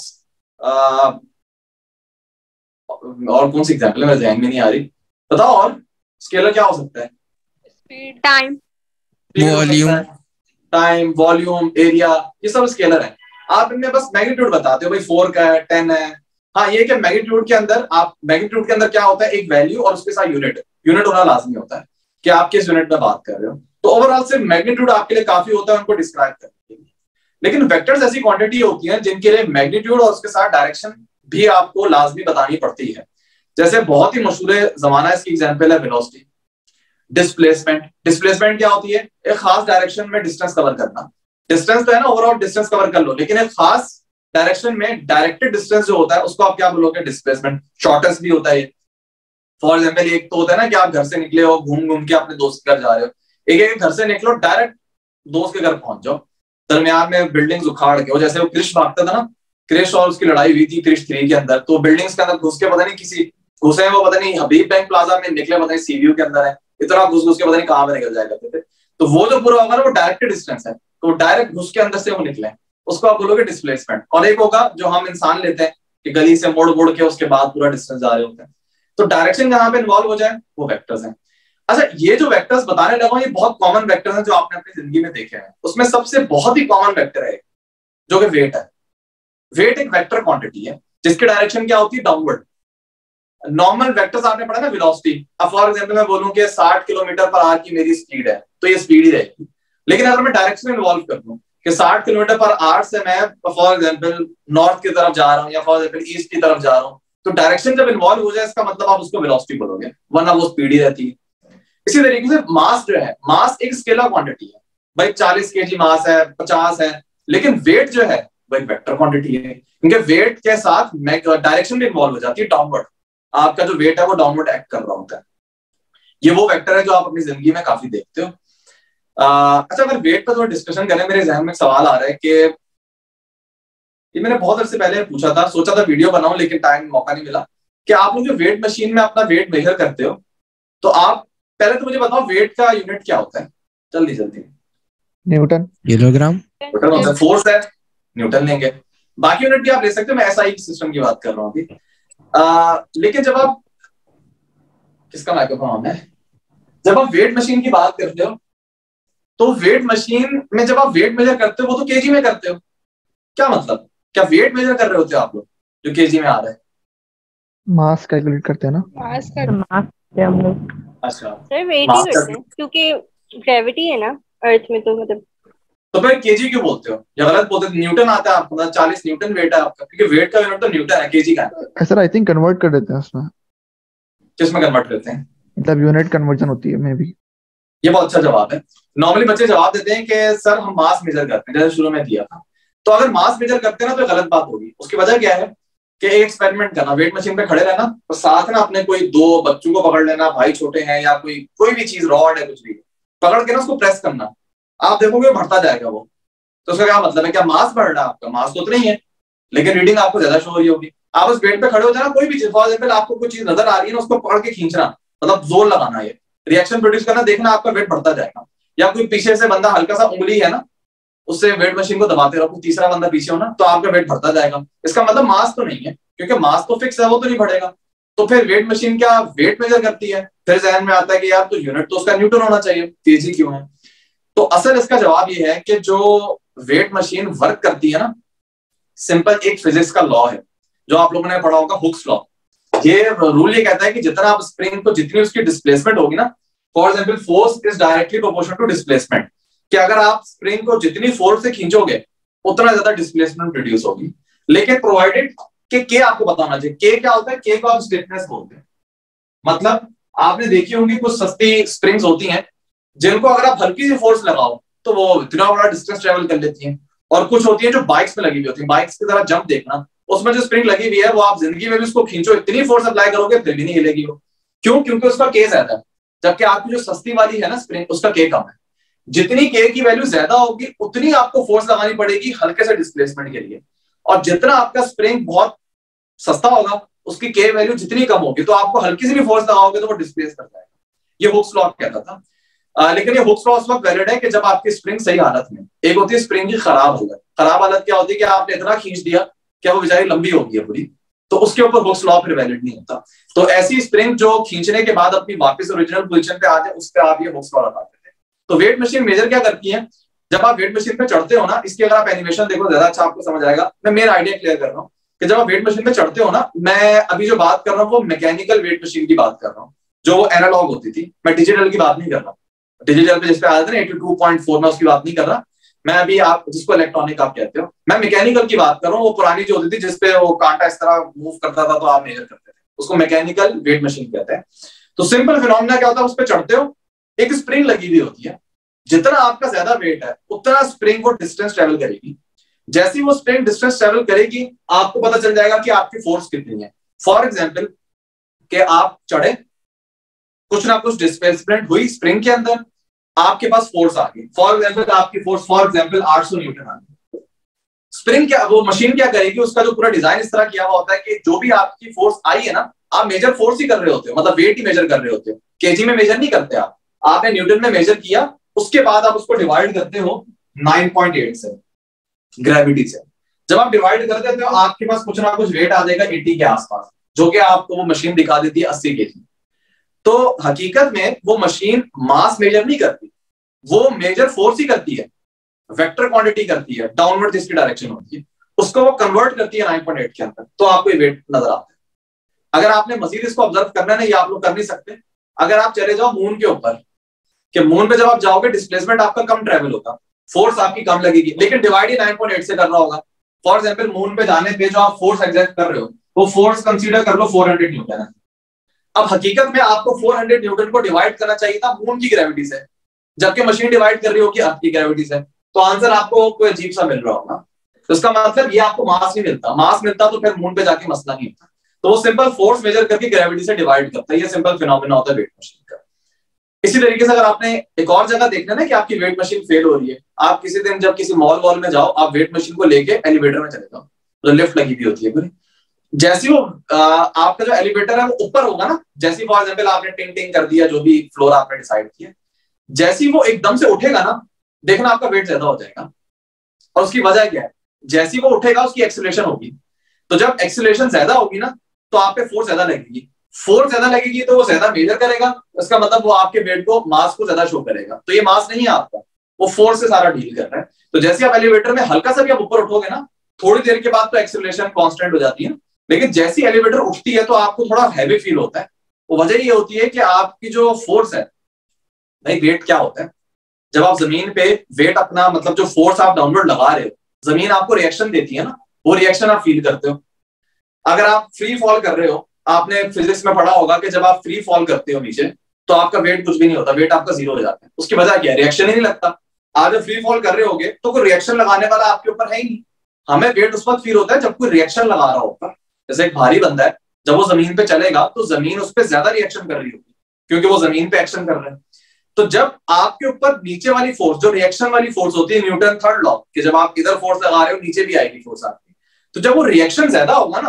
और कौन सी एग्जाम्पल है मेरे ध्यान में नहीं आ रही, बताओ। और स्केलर क्या हो सकता है? Speed, time, volume, time, volume, area, ये सब स्केलर है। आप इनमें बस मैग्नीट्यूड बताते हो, भाई फोर का है, टेन है। हाँ, ये कि मैग्नीट्यूड के अंदर आप मैग्नीट्यूड के अंदर क्या होता है, एक वैल्यू और उसके साथ यूनिट यूनिट होना लाजमी होता है कि आप किस यूनिट में बात कर रहे हो। तो ओवरऑल सिर्फ मैग्नीट्यूड आपके लिए काफी होता है उनको डिस्क्राइब करने के लिए। लेकिन वेक्टर्स ऐसी क्वांटिटी होती हैं जिनके लिए मैग्नीट्यूड और उसके साथ डायरेक्शन भी आपको लाजमी बतानी पड़ती है। जैसे बहुत ही मशहूर जमाना इसकी एग्जाम्पल है वेलोसिटी। डिस्प्लेसमेंट, डिस्प्लेसमेंट क्या होती है? एक खास डायरेक्शन में डिस्टेंस कवर करना। डिस्टेंस तो है ना, ओवरऑल डिस्टेंस कवर कर लो, लेकिन एक खास डायरेक्शन में डायरेक्टेड डिस्टेंस जो होता है उसको आप क्या बोलोगे? डिस्प्लेसमेंट। शॉर्टेस्ट भी होता है। फॉर एग्जाम्पल एक तो होता है ना कि आप घर से निकले हो, घूम घूम के अपने दोस्त के घर जा रहे हो, एक एक घर से निकलो डायरेक्ट दोस्त के घर पहुंच जाओ, दरमियान में बिल्डिंग्स उखाड़ के हो। जैसे वो क्रिश भागता था ना, क्रिश और उसकी लड़ाई हुई थी क्रिश थ्री के अंदर, तो बिल्डिंग्स के अंदर घुस के पता नहीं किसी घुसे वो पता नहीं हबीब बैंक प्लाजा में निकले, पता नहीं सीवीयू के अंदर है, इतना घुस घुस के पता नहीं कहां में निकल जाया करते थे। तो वो जो पूरा होगा ना वो डायरेक्टेड डिस्टेंस है, तो डायरेक्ट घुस के अंदर से वो निकले, उसको आप बोलोगे डिस्प्लेसमेंट। और एक होगा जो हम इंसान लेते हैं कि गली से मोड़ मोड़ के उसके बाद पूरा डिस्टेंस जा रहे होते हैं। तो डायरेक्शन जहां पे इन्वॉल्व हो जाए वो वेक्टर्स हैं। अच्छा, ये जो वेक्टर्स बताने लगा ये बहुत कॉमन वेक्टर्स हैं जो आपने अपनी जिंदगी में देखे हैं। उसमें सबसे बहुत ही कॉमन वेक्टर है जो कि वेट है। वेट एक वेक्टर क्वांटिटी है जिसकी डायरेक्शन क्या होती है? डाउनवर्ड। नॉर्मल वेक्टर्स आपने पढ़ा ना, वेलोसिटी। अब फॉर एग्जांपल मैं बोलूं कि साठ किलोमीटर पर आवर की मेरी स्पीड है तो ये स्पीड ही रहेगी। लेकिन अगर मैं डायरेक्शन इन्वॉल्व कर दूं कि साठ किलोमीटर पर आवर से मैं फॉर एग्जांपल नॉर्थ की तरफ जा रहा हूँ या फॉर एग्जांपल ईस्ट की तरफ जा रहा हूँ, तो डायरेक्शन जब इन्वॉल्व हो जाए इसका मतलब आप उसको वेलोसिटी बोलोगे, वरना वो स्पीड ही रहती है। इसी तरीके से मास जो है, मास एक स्केलर क्वांटिटी है। भाई चालीस केजी मास है, पचास है, लेकिन वेट जो है वो एक वेक्टर क्वांटिटी है, क्योंकि वेट के साथ डायरेक्शन भी इन्वॉल्व हो जाती है, डाउनवर्ड। आपका जो वेट है वो डाउनवर्ड एक्ट कर रहा होता है। ये वो वेक्टर है जो आप अपनी जिंदगी में काफी देखते हो। uh, अच्छा, अगर वेट पर थोड़ा डिस्कशन करें, मेरे जहन में सवाल आ रहा है कि ये मैंने बहुत अर्से पहले पूछा था, सोचा था वीडियो बनाऊं लेकिन टाइम मौका नहीं मिला, कि आप लोग जो वेट मशीन में अपना वेट मेजर करते हो, तो आप पहले तो मुझे बताओ वेट का यूनिट क्या होता है? जल्दी जल्दी। न्यूटन। किलोग्राम। न्यूटन होता है। फोर्स है, न्यूटन लेंगे। बाकी यूनिट भी आप ले सकते हो, मैं एसआई सिस्टम की बात कर रहा हूँ अभी। आ, लेकिन जब आप किसका माइक्रोफोन है, जब आप वेट मशीन की बात करते हो तो वेट मशीन में जब आप वेट मेजर करते हो वो तो केजी में करते हो। क्या मतलब? क्या वेट मेजर कर रहे होते हो आप लोग जो केजी में आ रहा है? मास कैलकुलेट करते हैं ना। मास का मास से हम लोग अच्छा सर वेट ही करते हैं, क्योंकि ग्रेविटी है ना अर्थ में, तो मतलब तो फिर केजी क्यों बोलते हो? या गलत बोलते हो? न्यूटन आता है आपको, चालीस न्यूटन वेट है आपका, क्योंकि वेट का यूनिट तो न्यूटन है, केजी का है। सर आई थिंक कन्वर्ट कर देते हैं उसमें। किसमें कन्वर्ट करते हैं? मतलब यूनिट कन्वर्जन होती है मे बी। ये बहुत अच्छा जवाब है। नॉर्मली बच्चे जवाब देते हैं कि सर हम मास मेजर करते हैं, जैसे शुरू में दिया था। तो अगर मास मेजर करते हैं ना तो गलत बात होगी। उसकी वजह क्या है कि एक एक्सपेरिमेंट करना, वेट मशीन पे खड़े रहना और साथ ना अपने कोई दो बच्चों को पकड़ लेना, भाई छोटे हैं या कोई कोई भी चीज, रॉड है कुछ भी, पकड़ के ना उसको प्रेस करना। आप देखोगे बढ़ता जाएगा वो। तो उसका क्या मतलब है? क्या मास बढ़ रहा है आपका? मास तो उतना ही है लेकिन रीडिंग आपको ज्यादा शो हो रही होगी। आप उस वेट पे खड़े हो जाना, कोई भी चीज, फॉर एग्जाम्पल आपको कोई चीज नजर आ रही है ना, उसको पकड़ के खींचना, मतलब जोर लगाना, ये रिएक्शन प्रोड्यूस करना, देखना आपका वेट बढ़ता जाएगा। या कोई पीछे से बंदा हल्का सा उंगली है ना, उससे वेट मशीन को दबाते रहो, तीसरा बंदा पीछे हो ना, तो आपका वेट बढ़ता जाएगा। इसका मतलब मास तो नहीं है, क्योंकि मास तो फिक्स है, वो तो नहीं बढ़ेगा। तो फिर वेट मशीन क्या वेट मेजर करती है? फिर जहन में आता है कि यार तो यूनिट तो उसका न्यूटन होना चाहिए, तेजी क्यों है? तो असल इसका जवाब ये है कि जो वेट मशीन वर्क करती है ना, सिंपल एक फिजिक्स का लॉ है जो आप लोगों ने पढ़ा होगा, हुक्स लॉ। ये रूल ये कहता है कि जितना आप स्प्रिंग को, जितनी उसकी डिस्प्लेसमेंट होगी ना, for example force is directly proportional to displacement, कि अगर आप स्प्रिंग को जितनी फोर्स से खींचोगे उतना ज्यादा डिस्प्लेसमेंट प्रोड्यूस होगी। लेकिन प्रोवाइडेड कि के आपको पता होना चाहिए। के क्या होता है? के को आप स्टिफनेस बोलते हैं। मतलब आपने देखी होंगी कुछ सस्ती स्प्रिंग्स होती हैं जिनको अगर आप हल्की सी फोर्स लगाओ तो वो इतना बड़ा डिस्टेंस ट्रेवल कर लेती हैं, और कुछ होती हैं जो बाइक्स में लगी हुई होती हैं। बाइक्स की तरह जंप देखना, उसमें जो स्प्रिंग लगी हुई है वो आप जिंदगी में भी उसको खींचो, इतनी फोर्स अप्लाई करोगे फिर भी नहीं हिलेगी वो। क्यों? क्योंकि उसका के ज्यादा है, जबकि आपकी जो सस्ती वाली है ना स्प्रिंग, उसका के कम है। जितनी के की वैल्यू ज्यादा होगी उतनी आपको फोर्स लगानी पड़ेगी हल्के से डिस्प्लेसमेंट के लिए, और जितना आपका स्प्रिंग बहुत सस्ता होगा उसकी के वैल्यू जितनी कम होगी, तो आपको हल्की सी भी फोर्स लगाओगे तो वो डिस्प्लेस कर जाएगा। ये हुक्स लॉ कहता था। आ, लेकिन ये हुक्स लॉ उस वक्त वैलिड है कि जब आपकी स्प्रिंग सही हालत में। एक होती है स्प्रिंग की खराब हालत। खराब हालत क्या होती है कि आपने इतना खींच दिया कि वो बेचारी लंबी हो गई है पूरी, तो उसके ऊपर हुक्स लॉ फिर वैलिड नहीं होता। तो ऐसी स्प्रिंग जो खींचने के बाद अपनी वापस ओरिजिनल पोजीशन पे आ जाए, उस पर आप ये हुक्स लॉ लगाते थे। तो वेट मशीन मेजर क्या करती है? जब आप वेट मशीन पे चढ़ते हो ना, इसकी अगर आप एनिमेशन देखो ज्यादा अच्छा आपको समझ आएगा। मैं मेरा आइडिया क्लियर कर रहा हूँ कि जब आप वेट मशीन पे चढ़ते हो ना, मैं अभी जो बात कर रहा हूँ वो मैकेनिकल वेट मशीन की बात कर रहा हूँ, जो वो एनालॉग होती थी। मैं डिजिटल की बात नहीं कर रहा। डिजिटल पे जिस पे आया था ना एटी टू पॉइंट फोर, में उसकी बात नहीं कर रहा मैं अभी। आप जिसको इलेक्ट्रॉनिक आप कहते हो, मैं मैकेनिकल की बात कर रहा हूँ। वो पुरानी जो होती थी जिसपे वो कांटा इस तरह मूव करता था तो आप मेजर करते थे, उसको मैकेनिकल वेट मशीन कहते हैं। तो सिंपल फिनोमेना क्या होता है? उस पर चढ़ते हो, एक स्प्रिंग लगी हुई होती है, जितना आपका ज्यादा वेट है उतना स्प्रिंग को डिस्टेंस ट्रेवल करेगी। जैसी वो स्प्रिंग डिस्टेंस ट्रेवल करेगी आपको पता चल जाएगा कि आपकी फोर्स कितनी है। फॉर एग्जाम्पल कि आप चढ़े, कुछ ना कुछ डिस्प्लेसमेंट हुई स्प्रिंग के अंदर, आपके पास फोर्स आ गई। फॉर एग्जाम्पल आपकी फोर्स फॉर एग्जाम्पल आठ सौ न्यूटन आ गई। स्प्रिंग क्या, वो मशीन क्या करेगी? उसका जो पूरा डिजाइन इस तरह किया हुआ होता है कि जो भी आपकी फोर्स आई है ना, आप मेजर फोर्स ही कर रहे होते हो, मतलब वेट ही मेजर कर रहे होते हो, केजी में मेजर नहीं करते आप। आपने न्यूटन में मेजर किया, उसके बाद आप उसको डिवाइड करते हो नाइन पॉइंट एट से, ग्रेविटी से। जब आप डिवाइड कर देते हो आपके पास कुछ ना कुछ वेट आ जाएगा अस्सी के आसपास, जो कि आपको वो मशीन दिखा देती है अस्सी केजी। तो हकीकत में वो मशीन मास मेजर नहीं करती, वो मेजर फोर्स ही करती है, वेक्टर क्वांटिटी करती है, डाउनवर्ड जिसकी डायरेक्शन होती है, उसको वो कन्वर्ट करती है नाइन पॉइंट एट के अंदर, तो आपको ये वेट नजर आता है। अगर आपने मजीद इसको ऑब्जर्व करना है ना, ये आप लोग कर नहीं सकते। अगर आप चले जाओ मून के ऊपर, कि मून पे जब आप जाओगे डिस्प्लेसमेंट आपका कम ट्रेवल होगा, फोर्स आपकी कम लगेगी, लेकिन डिवाइड ही नाइन पॉइंट एट से कर रहा होगा। फॉर एग्जाम्पल मून पे जाने पे जो आप फोर्स एग्जर्ट कर रहे हो, वो फोर्स कंसीडर कर लो फोर हंड्रेड न्यूटन है। अब हकीकत में आपको फोर हंड्रेड न्यूटन को डिवाइड करना चाहिए था मून की ग्रेविटी से, जबकि मशीन डिवाइड कर रही होगी अर्थ की ग्रेविटी से, तो आंसर आपको कोई अजीब सा मिल रहा होगा। तो इसका मतलब ये आपको मास नहीं मिलता। मास मिलता तो फिर मून पे जाके मसला नहीं होता। तो वो सिंपल फोर्स मेजर करके ग्रेविटी से डिवाइड करता है। ये सिंपल फिनोमेना होता है वेट मशीन का। इसी तरीके से अगर आपने एक और जगह देखना ना कि आपकी वेट मशीन फेल हो रही है, आप किसी दिन जब किसी मॉल वॉल में जाओ, आप वेट मशीन को लेके एलिवेटर में चले जाओ, तो लिफ्ट लगी हुई होती है पूरी। जैसी वो आ, आपका जो एलिवेटर है वो ऊपर होगा ना, जैसी फॉर एग्जाम्पल आपने टिंग टिंग कर दिया, जो भी फ्लोर आपने डिसाइड किया, जैसी वो एकदम से उठेगा ना, देखना आपका वेट ज्यादा हो जाएगा। और उसकी वजह क्या है? जैसी वो उठेगा उसकी एक्सीलरेशन होगी, तो जब एक्सीलरेशन ज्यादा होगी ना तो आप पे फोर्स ज्यादा लगेगी। फोर्स ज्यादा लगेगी तो वो ज्यादा मेजर करेगा, इसका मतलब वो आपके वेट को, मास को ज्यादा शो करेगा। तो ये मास नहीं है आपका, वो फोर्स से सारा डील कर रहा है। तो जैसे आप एलिवेटर में हल्का सा भी आप ऊपर उठोगे ना, थोड़ी देर के बाद तो एक्सीलरेशन कांस्टेंट हो जाती है, लेकिन जैसी एलिवेटर उठती है तो आपको थोड़ा हैवी फील होता है। वो वजह ये होती है कि आपकी जो फोर्स है, भाई वेट क्या होता है? जब आप जमीन पे वेट अपना, मतलब जो फोर्स आप डाउनवर्ड लगा रहे हो, जमीन आपको रिएक्शन देती है ना, वो रिएक्शन आप फील करते हो। अगर आप फ्री फॉल कर रहे हो, आपने फिजिक्स में पढ़ा होगा कि जब आप फ्री फॉल करते हो नीचे तो आपका वेट कुछ भी नहीं होता, वेट आपका जीरो हो जाता है। उसकी वजह क्या है? रिएक्शन ही नहीं लगता। आप जब फ्री फॉल कर रहे होगे तो कोई रिएक्शन लगाने वाला आपके ऊपर है ही नहीं। हमें वेट उस वक्त फील होता है जब कोई रिएक्शन लगा रहा होगा। जैसे एक भारी बंदा है, जब वो जमीन पे चलेगा तो जमीन उस पर ज्यादा रिएक्शन कर रही होगी, क्योंकि वो जमीन पे एक्शन कर रहे हैं। तो जब आपके ऊपर नीचे वाली फोर्स, जो रिएक्शन वाली फोर्स होती है, न्यूटन थर्ड लॉ, कि जब आप इधर फोर्स लगा रहे हो नीचे भी आएगी फोर्स आपकी, तो जब वो रिएक्शन ज्यादा होगा ना,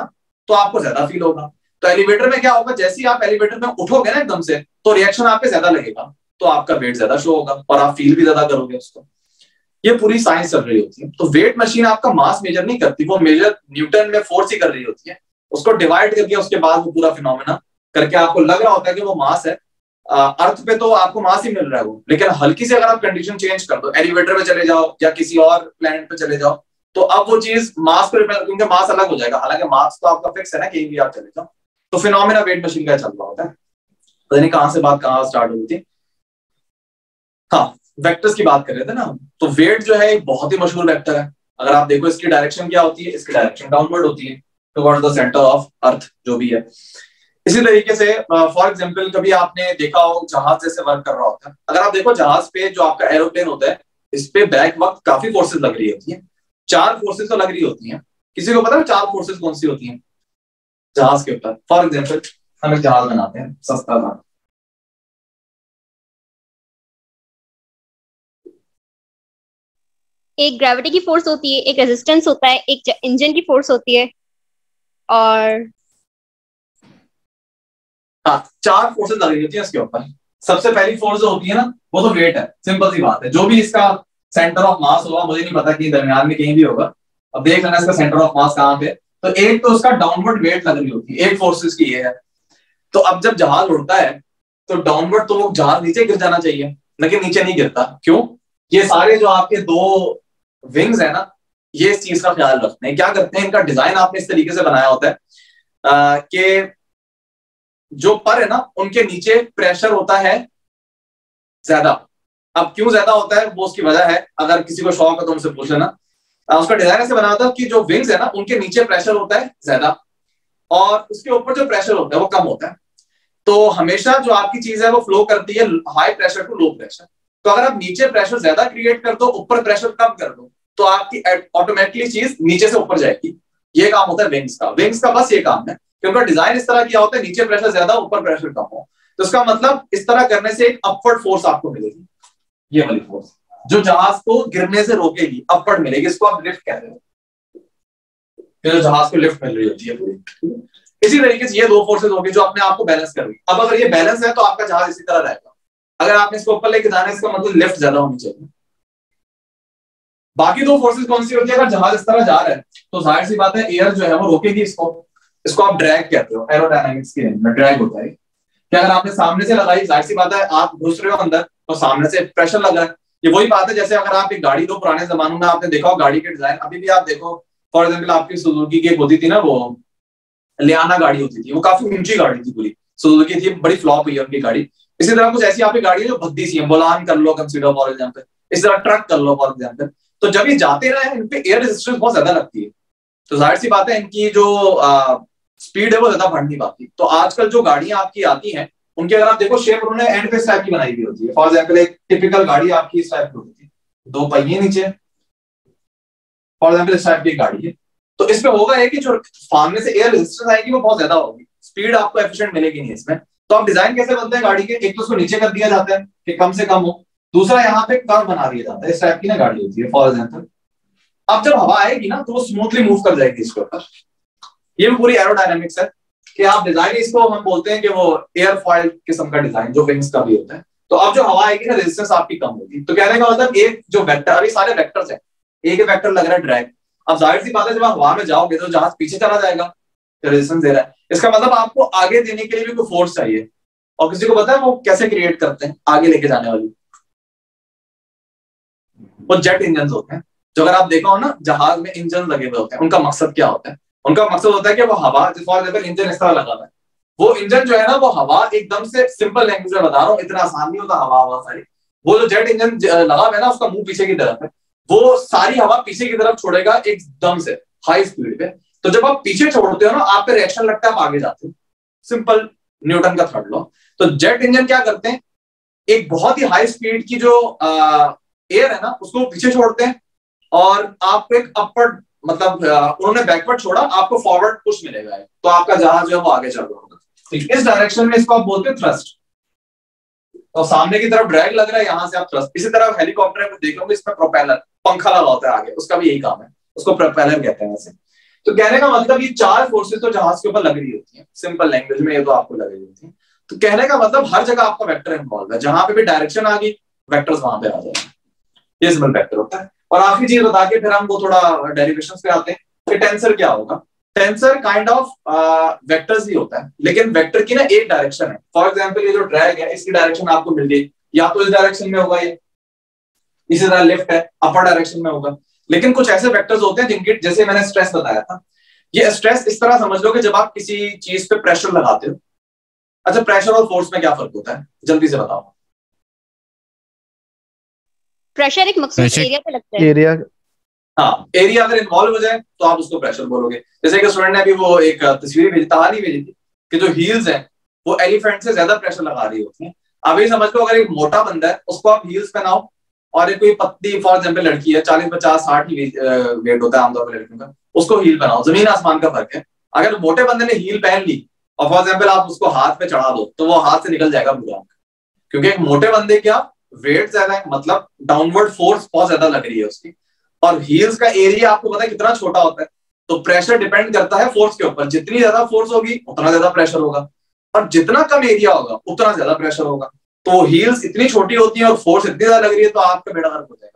तो आपको ज्यादा फील होगा। तो एलिवेटर में क्या होगा, जैसे ही आप एलिवेटर में उठोगे ना एकदम से, तो रिएक्शन आप पे ज्यादा लगेगा, तो आपका वेट ज्यादा शो होगा और आप फील भी ज्यादा करोगे उसको। ये पूरी साइंस चल रही होती है। तो वेट मशीन आपका मास मेजर नहीं करती, वो मेजर न्यूटन में फोर्स ही कर रही होती है। उसको डिवाइड करके उसके बाद वो पूरा फिनोमेना करके आपको लग रहा होता है कि वो मास है। अर्थ पे तो आपको मास ही मिल रहा है वो, लेकिन हल्की से अगर आप कंडीशन चेंज कर दो, एलिवेटर में चले जाओ या किसी और प्लेनेट पे चले जाओ, तो अब वो चीज मास पे, क्योंकि मास अलग हो जाएगा। हालांकि मास तो आपका फिक्स है ना, कहीं भी आप चले जाओ। तो फिनोमेना वेट मशीन का चल रहा होता है। पता नहीं कहां से बात कहां स्टार्ट हुई थी। हाँ, वेक्टर्स की बात कर रहे थे ना हम। तो वेट जो है एक बहुत ही मशहूर वेक्टर है। अगर आप देखो इसकी डायरेक्शन क्या होती है, इसकी डायरेक्शन डाउनवर्ड होती है towards the centre of earth जो भी है। इसी तरीके से फॉर एग्जांपल कभी आपने देखा हो जहाज जैसे वर्क कर रहा होता है। अगर आप देखो जहाज पे जो आपका एरोप्लेन होता है, इस पे बैक वक्त काफी फोर्सेस लग रही होती है। चार फोर्सेस तो लग रही होती हैं। किसी को पता है चार फोर्सेस कौन सी होती हैं जहाज के ऊपर? फॉर एग्जाम्पल हम एक जहाज बनाते हैं सस्ता था, एक ग्रेविटी की फोर्स होती है, एक रेजिस्टेंस होता है, एक इंजन की फोर्स होती है, और हाँ, चार फोर्सेस लग रही होती है इसके ऊपर। सबसे पहली फोर्स जो होती है ना, वो तो वेट है। सिंपल सी बात है, जो भी इसका सेंटर ऑफ मास होगा, मुझे नहीं पता कि दरमियान में कहीं भी होगा, अब देख लेना इसका सेंटर ऑफ मास कहाँ पे। तो एक तो उसका डाउनवर्ड वेट लग रही होती है, एक फोर्सेस की ये है। तो अब जब जहाज उड़ता है तो डाउनवर्ड तो वो जहाज नीचे गिर जाना चाहिए, लेकिन नीचे नहीं गिरता। क्यों? ये सारे जो आपके दो विंग्स है ना, ये इस चीज का ख्याल रखते हैं। क्या करते हैं, इनका डिजाइन आपने इस तरीके से बनाया होता है कि जो पर है ना, उनके नीचे प्रेशर होता है ज्यादा। अब क्यों ज्यादा होता है, वो उसकी वजह है। अगर किसी को शौक है तो उनसे पूछ लेना। उसका डिजाइन ऐसे बना होता है कि जो विंग्स है ना, उनके नीचे प्रेशर होता है ज्यादा और उसके ऊपर जो प्रेशर होता है वो कम होता है। तो हमेशा जो आपकी चीज है वो फ्लो करती है high pressure to low pressure. तो अगर आप नीचे प्रेशर ज्यादा क्रिएट कर दो, ऊपर प्रेशर कम कर दो, तो आपकी ऑटोमेटिकली चीज नीचे से ऊपर जाएगी। ये काम होता है विंग्स का। विंग्स का बस ये काम है कि उनका डिजाइन इस तरह किया होता है, नीचे प्रेशर ज्यादा ऊपर प्रेशर कम हो। तो इसका मतलब इस तरह करने से एक अपवर्ड फोर्स आपको मिलेगी, ये वाली फोर्स जो जहाज को गिरने से रोकेगी, अपवर्ड मिलेगी। इसको आप लिफ्ट कहते हैं, जो जहाज को लिफ्ट मिल रही होती है पूरी। इसी तरीके से ये दो फोर्सेज होगी जो अपने आप को बैलेंस कर रही है। अब अगर ये बैलेंस है तो आपका जहाज इसी तरह रहेगा। अगर आपने इसको ऊपर लेके जाना है, इसका मतलब लिफ्ट ज्यादा होनी चाहिए। बाकी दो फोर्सेज कौन सी होती है? अगर जहाज इस तरह जा रहा है तो जाहिर सी बात है एयर जो है वो रोकेगी इसको। इसको आप ड्रैग कहते हो, एरोडायनामिक्स की रेंज में ड्रैग होता है कि अगर आपने सामने से लगाई, जाहिर सी बात है आप घुस रहे हो अंदर तो सामने से प्रेशर लग रहा है। ये वही बात है जैसे अगर आप एक गाड़ी दो, पुराने जमानों में आपने देखा हो गाड़ी के डिजाइन, अभी भी आप देखो। फॉर एग्जाम्पल आपकी सुजुकी की एक होती थी ना, वो लियाना गाड़ी होती थी, वो काफी ऊंची गाड़ी थी, पूरी सुजुकी थी, बड़ी फ्लॉप हुई है उनकी गाड़ी। इसी तरह कुछ ऐसी आपकी गाड़ी है जो भद्दी सी है, बोलान कर लो कंसीडर फॉर एग्जाम्पल, इस तरह ट्रक कर लो फॉर एग्जाम्पल। तो जब ये जाते रहे इन पे एयर रेजिस्टेंस बहुत ज्यादा लगती है, तो जाहिर सी बात है इनकी जो स्पीड है वो ज्यादा बढ़ नहीं पाती। तो आजकल जो गाड़ियां आपकी आती हैं उनकी अगर आप देखो शेप उन्होंने एंड पे इस टाइप की बनाई हुई होती है। फॉर एग्जाम्पल एक टिपिकल गाड़ी आपकी इस टाइप की होती है, दो पहिए नीचे, फॉर एग्जाम्पल इस टाइप की गाड़ी है। तो इसमें होगा है कि जो सामने से एयर रेजिस्टेंस आएगी वो बहुत ज्यादा होगी, स्पीड आपको एफिशिएंट मिलेगी नहीं इसमें। तो आप डिजाइन कैसे बनते हैं गाड़ी के, एक तो उसको नीचे कर दिया जाता है कि कम से कम हो, दूसरा यहाँ पे कर्व बना दिया जाता है, इस टाइप की ना गाड़ी होती है फॉर एग्जाम्पल। अब जब हवा आएगी ना तो वो स्मूथली मूव कर जाएगी इसके ऊपर। ये भी पूरी एरोडायनामिक्स है कि आप डिजाइन, इसको हम बोलते हैं कि वो एयर फॉइल किस्म का डिजाइन जो विंग्स का भी होता है। तो अब जो हवा आएगी ना रेजिस्टेंस आपकी कम होगी। तो कहने का मतलब एक जो वेक्टर, अभी सारे वेक्टर्स हैं, एक वेक्टर लग रहा है ड्रैग। अब जाहिर सी बात है जब आप हवा में जाओगे तो जहाज पीछे चला जाएगा, रेजिस्टेंस दे रहा है। इसका मतलब आपको आगे देने के लिए भी कोई फोर्स चाहिए। और किसी को पता है वो कैसे क्रिएट करते हैं आगे लेके जाने वाली? वो जेट इंजन होते हैं। जो अगर आप देखा हो ना जहाज में इंजन लगे हुए होते हैं, उनका मकसद क्या होता है? उनका मकसद होता है कि वो हवा, फॉर एग्जाम्पल इंजन इस तरह लगा हुआ है, वो इंजन जो है ना वो हवा एकदम से, सिंपल लैंग्वेज में बता रहा हूँ, इतना आसान नहीं होता हवा हवा सारी। वो जो जेट इंजन लगा हुआ है ना उसका मुंह पीछे की तरफ है, वो सारी हवा पीछे की तरफ छोड़ेगा एकदम से हाई स्पीड पे। तो जब आप पीछे छोड़ते हो ना, आप पे रिएक्शन लगता है, आप आगे जाते हो। सिंपल न्यूटन का थर्ड लॉ। तो जेट इंजन क्या करते हैं, एक बहुत ही हाई स्पीड की जो एयर है ना उसको पीछे छोड़ते हैं और आपको एक अपवर्ड, मतलब उन्होंने बैकवर्ड छोड़ा, आपको फॉरवर्ड पुश मिलेगा, तो आपका जहाज जो है वो आगे चल रहा होगा। तो इस डायरेक्शन में इसको आप बोलते हैं थ्रस्ट। और सामने की तरफ ड्रैग लग रहा है, यहां से आप थ्रस्ट। इसी तरह हेलीकॉप्टर में देखोगे इसमें प्रोपेलर, पंखा लगा होता है आगे, उसका भी यही काम है, उसको प्रोपेलर कहते हैं वैसे। तो कहने का मतलब ये चार फोर्सेस तो जहाज के ऊपर लग रही होती हैं, सिंपल लैंग्वेज में ये तो आपको लग रही होती है। तो कहने का मतलब हर जगह आपका वेक्टर इन्वॉल्व है, जहां पे भी डायरेक्शन आ गई वेक्टर्स वहां पे आ जाएंगे, ये सिंपल वेक्टर होता है। और आखिरी चीज बता के फिर हम वो थोड़ा डेरिवेशंस पे आते हैं कि टेंसर क्या होगा। टेंसर काइंड ऑफ वेक्टर्स ही होता है, लेकिन वेक्टर की ना एक डायरेक्शन है। फॉर एग्जांपल ये जो ड्रैग है इसकी डायरेक्शन आपको मिल गई, या तो इस डायरेक्शन में होगा, ये इसी तरह लेफ्ट है अपर डायरेक्शन में होगा। लेकिन कुछ ऐसे वेक्टर्स होते हैं जिनकी, जैसे मैंने स्ट्रेस बताया था, ये स्ट्रेस इस तरह समझ लो कि जब आप किसी चीज पे प्रेशर लगाते हो। अच्छा, प्रेशर और फोर्स में क्या फर्क होता है, जल्दी से बताओ। प्रेशर एक मखसूस Pressure- एरिया पे लगता है। एरिया हाँ, एरिया अगर इन्वॉल्व हो जाए तो आप उसको प्रेशर बोलोगे। जैसे कि स्टूडेंट ने अभी वो एक तस्वीर भेजी, कहानी भेजी थी कि जो हील्स हैं वो एलिफेंट से ज्यादा प्रेशर लगा रही होती हैं। अब ये समझ लो, अगर एक मोटा बंदा है उसको आप हील्स पहनाओ, और एक कोई पतली फॉर एग्जाम्पल लड़की है, चालीस पचास साठ ही वेट होता है आमतौर पर लड़कियों का, उसको हील पहनाओ, जमीन आसमान का फर्क है। अगर मोटे बंदे ने हील पहन ली और फॉर एग्जाम्पल आप उसको हाथ पे चढ़ा दो तो वो हाथ से निकल जाएगा पूरा, क्योंकि एक मोटे बंदे क्या वेट ज्यादा है, मतलब डाउनवर्ड फोर्स बहुत ज्यादा लग रही है उसकी। और हील्स का एरिया आपको पता है कितना छोटा होता है, तो प्रेशर डिपेंड करता है फोर्स के ऊपर। जितनी ज्यादा फोर्स होगी उतना ज्यादा प्रेशर होगा, और जितना कम एरिया होगा उतना ज्यादा प्रेशर होगा। तो हील्स इतनी छोटी होती है और फोर्स इतनी ज्यादा लग रही है तो आपका बेड़ा गर्क हो जाएगा।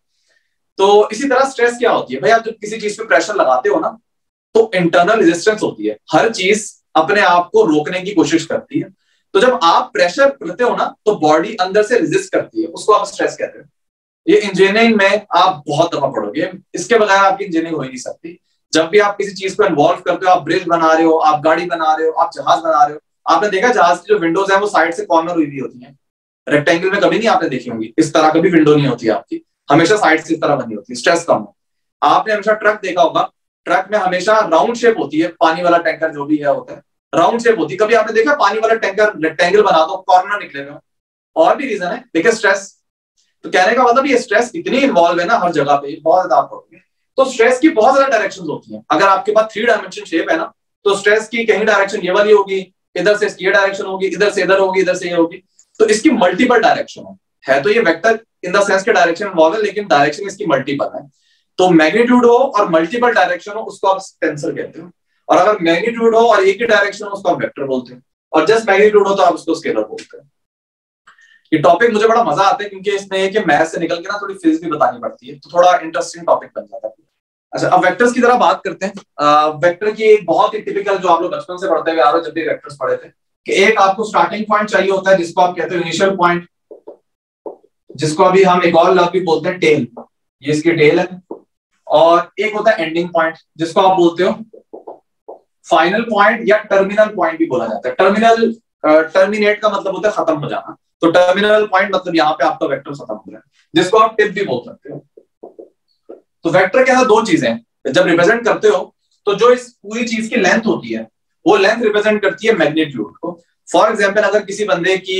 तो इसी तरह स्ट्रेस क्या होती है भाई, आप जब किसी चीज पे प्रेशर लगाते हो ना तो इंटरनल रेजिस्टेंस होती है, हर चीज अपने आप को रोकने की कोशिश करती है। तो जब आप प्रेशर करते हो ना तो बॉडी अंदर से रेजिस्ट करती है, उसको आप स्ट्रेस कहते हैं। ये इंजीनियरिंग में आप बहुत दफा पढ़ोगे, इसके बगैर आपकी इंजीनियरिंग हो ही नहीं सकती। जब भी आप किसी चीज को इन्वॉल्व करते हो, आप ब्रिज बना रहे हो, आप गाड़ी बना रहे हो, आप जहाज बना रहे हो, आपने देखा जहाज की जो विंडोज है वो साइड से कॉर्नर हुई भी होती है। रेक्टेंगल में कभी नहीं आपने देखी होंगी, इस तरह कभी विंडो नहीं होती आपकी, हमेशा साइड से इस तरह बनी होती है, स्ट्रेस कम हो। आपने हमेशा ट्रक देखा होगा, ट्रक में हमेशा राउंड शेप होती है, पानी वाला टैंकर जो भी है होता है राउंड शेप होती है। कभी आपने देखा पानी वाला टैंकर रेक्टेंगल बना दो कॉर्नर निकले हुए, और भी रीजन है, देखिए स्ट्रेस। तो कहने का मतलब ये स्ट्रेस इतनी इन्वॉल्व है ना हर जगह पे, बहुत ज्यादा आप पढ़ोगे तो स्ट्रेस की बहुत ज्यादा डायरेक्शन होती है। अगर आपके पास थ्री डायमेंशन शेप है ना तो स्ट्रेस की कहीं डायरेक्शन ये वाली होगी, इधर से ये डायरेक्शन होगी, इधर से इधर होगी, इधर से ये होगी, तो इसकी मल्टीपल डायरेक्शन है। तो ये वेक्टर इन द सेंस के डायरेक्शन इन्वॉल्व है, लेकिन डायरेक्शन इसकी मल्टीपल है। तो मैग्नीट्यूड हो और मल्टीपल डायरेक्शन हो उसको आप टेंसर कहते हो, और अगर मैग्नीट्यूड हो और एक ही डायरेक्शन हो उसको आप वेक्टर बोलते हो, और जस्ट मैग्नीट्यूड हो तो आप उसको स्केलर बोलते हैं। ये टॉपिक मुझे बड़ा मजा आता है क्योंकि इसमें है कि मैथ से निकल के ना थोड़ी फिजिक्स भी बतानी पड़ती है, तो थोड़ा इंटरेस्टिंग टॉपिक बन जाता है। अच्छा, अब वेक्टर्स की तरह बात करते हैं। वेक्टर की एक बहुत ही टिपिकल जो आप लोग बचपन से पढ़ते हुए आ रहे हो, जब भी वेक्टर्स पढ़े थे, कि एक आपको स्टार्टिंग पॉइंट चाहिए होता है जिसको आप कहते हो इनिशियल पॉइंट, जिसको अभी हम एक और लफ्ज भी बोलते हैं टेल, ये इसकी टेल है। और एक होता है एंडिंग पॉइंट जिसको आप बोलते हो फाइनल पॉइंट या टर्मिनल पॉइंट भी बोला जाता है। टर्मिनल टर्मिनेट का मतलब होता है खत्म हो जाना, तो टर्मिनल पॉइंट मतलब यहाँ पे आपका वेक्टर खत्म हो रहा है, जिसको आप टिप भी बोल सकते हो। तो वेक्टर क्या है, दो चीजें जब रिप्रेजेंट करते हो तो जो इस पूरी चीज की लेंथ होती है वो लेंथ रिप्रेजेंट करती है मैग्नीट्यूड को। फॉर एग्जाम्पल अगर किसी बंदे की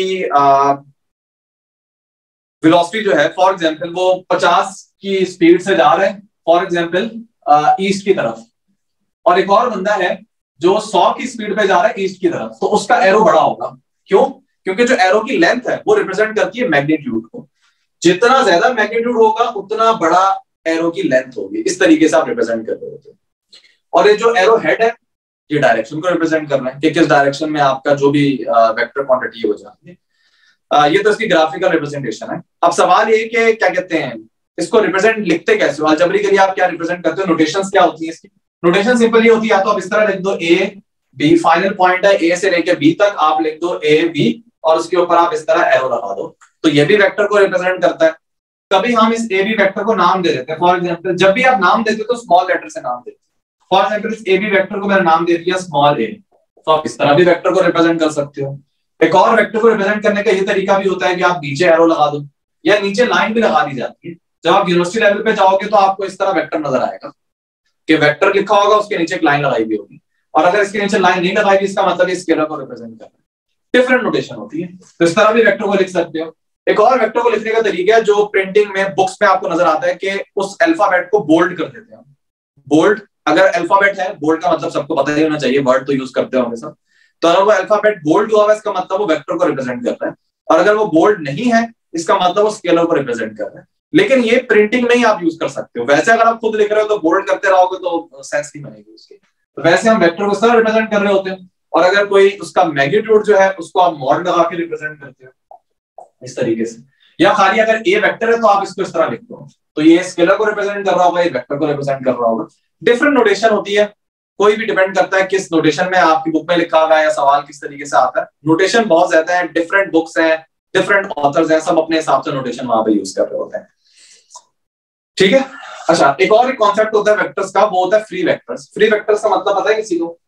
वेलोसिटी जो है, फॉर एग्जाम्पल वो पचास की स्पीड से जा रहा है फॉर एग्जाम्पल ईस्ट की तरफ, और एक और बंदा है जो सौ की स्पीड पे जा रहा है ईस्ट की तरफ, तो उसका एरो बड़ा होगा। क्यों? क्योंकि जो एरो की लेंथ है वो रिप्रेजेंट करती है मैग्नीट्यूड को। जितना ज्यादा मैग्नीट्यूड होगा उतना बड़ा एरो की लेंथ होगी। इस तरीके से आप रिप्रेजेंट कर रहे होते हैं। और ये जो एरो हेड है ये डायरेक्शन को रिप्रेजेंट कर रहा है कि किस डायरेक्शन में आपका जो भी वेक्टर क्वांटिटी है वो जा रही है। ये तो इसकी ग्राफिकल रिप्रेजेंटेशन है। अब सवाल ये कि क्या कहते हैं इसको रिप्रेजेंट लिखते कैसे हो, अलजेब्रिकली आप क्या रिप्रेजेंट करते हो, नोटेशंस क्या होती है इसकी? नोटेशन सिंपल ही होती है, या तो आप इस तरह लिख दो ए बी, फाइनल पॉइंट है ए से लेके बी तक, आप लिख दो ए बी और उसके ऊपर आप इस तरह एरो लगा दो, तो ये भी वेक्टर को रिप्रेजेंट करता है। कभी हम इस ए बी वेक्टर को नाम दे देते हैं। फॉर एग्जांपल जब भी आप नाम देते हो तो स्मॉल लेटर से नाम देते हैं। फॉर एग्जांपल इस ए बी वेक्टर को मैंने नाम दे दिया स्मॉल ए, तो आप इस तरह भी वेक्टर को रिप्रेजेंट कर सकते हो। एक और वेक्टर को रिप्रेजेंट करने का ये तरीका भी होता है कि आप नीचे एरो लगा दो या नीचे लाइन भी लगा दी जाती है। जब आप यूनिवर्सिटी लेवल पे जाओगे तो आपको इस तरह वेक्टर नजर आएगा कि वेक्टर लिखा होगा उसके नीचे एक लाइन लगाई हुई होगी, और अगर इसके नीचे लाइन नहीं लगाई इसका मतलब इस स्केलर को रिप्रेजेंट कर रहा है। डिफरेंट नोटेशन होती है, तो इस तरह भी वेक्टर को लिख सकते हो। एक और वेक्टर को लिखने का तरीका है जो प्रिंटिंग में बुक्स में आपको नजर आता है कि उस अल्फाबेट को बोल्ड कर देते हैं। बोल्ड अगर अल्फाबेट है, बोल्ड का मतलब सबको पता ही होना चाहिए, वर्ड तो यूज करते होंगे सब, तो अगर वो अल्फाबेट बोल्ड हुआ है इसका मतलब वो वेक्टर को रिप्रेजेंट कर रहा है, और अगर वो बोल्ड नहीं है इसका मतलब वो स्केलर को रिप्रेजेंट कर रहा है। लेकिन ये प्रिंटिंग में ही आप यूज कर सकते हो। वैसे अगर आप खुद लिख रहे हो तो बोल्ड करते रहोगे तो सेंस नहीं बनेगी उसकी। तो वैसे हम वेक्टर को इस तरह रिप्रेजेंट कर रहे होते हैं, और अगर कोई उसका मैग्नीट्यूड जो है उसको आप मॉड लगा के रिप्रेजेंट करते हो इस तरीके से, या खाली अगर ए वेक्टर है तो आप इसको इस तरह लिख दो, तो ये स्केलर को रिप्रेजेंट कर रहा होगा, ये वेक्टर को रिप्रेजेंट कर रहा होगा। डिफरेंट नोटेशन होती है, कोई भी डिपेंड करता है किस नोटेशन में आपकी बुक में लिखा हुआ है या सवाल किस तरीके से आता है। नोटेशन बहुत ज्यादा है, डिफरेंट बुक्स हैं, डिफरेंट ऑथर्स हैं, सब अपने हिसाब से नोटेशन वहां पे यूज कर रहे होते हैं। ठीक है। अच्छा, एक और एक कॉन्सेप्ट होता है वेक्टर्स का, वो होता है फ्री वेक्टर्स। फ्री वेक्टर्स का मतलब पता है किसी को?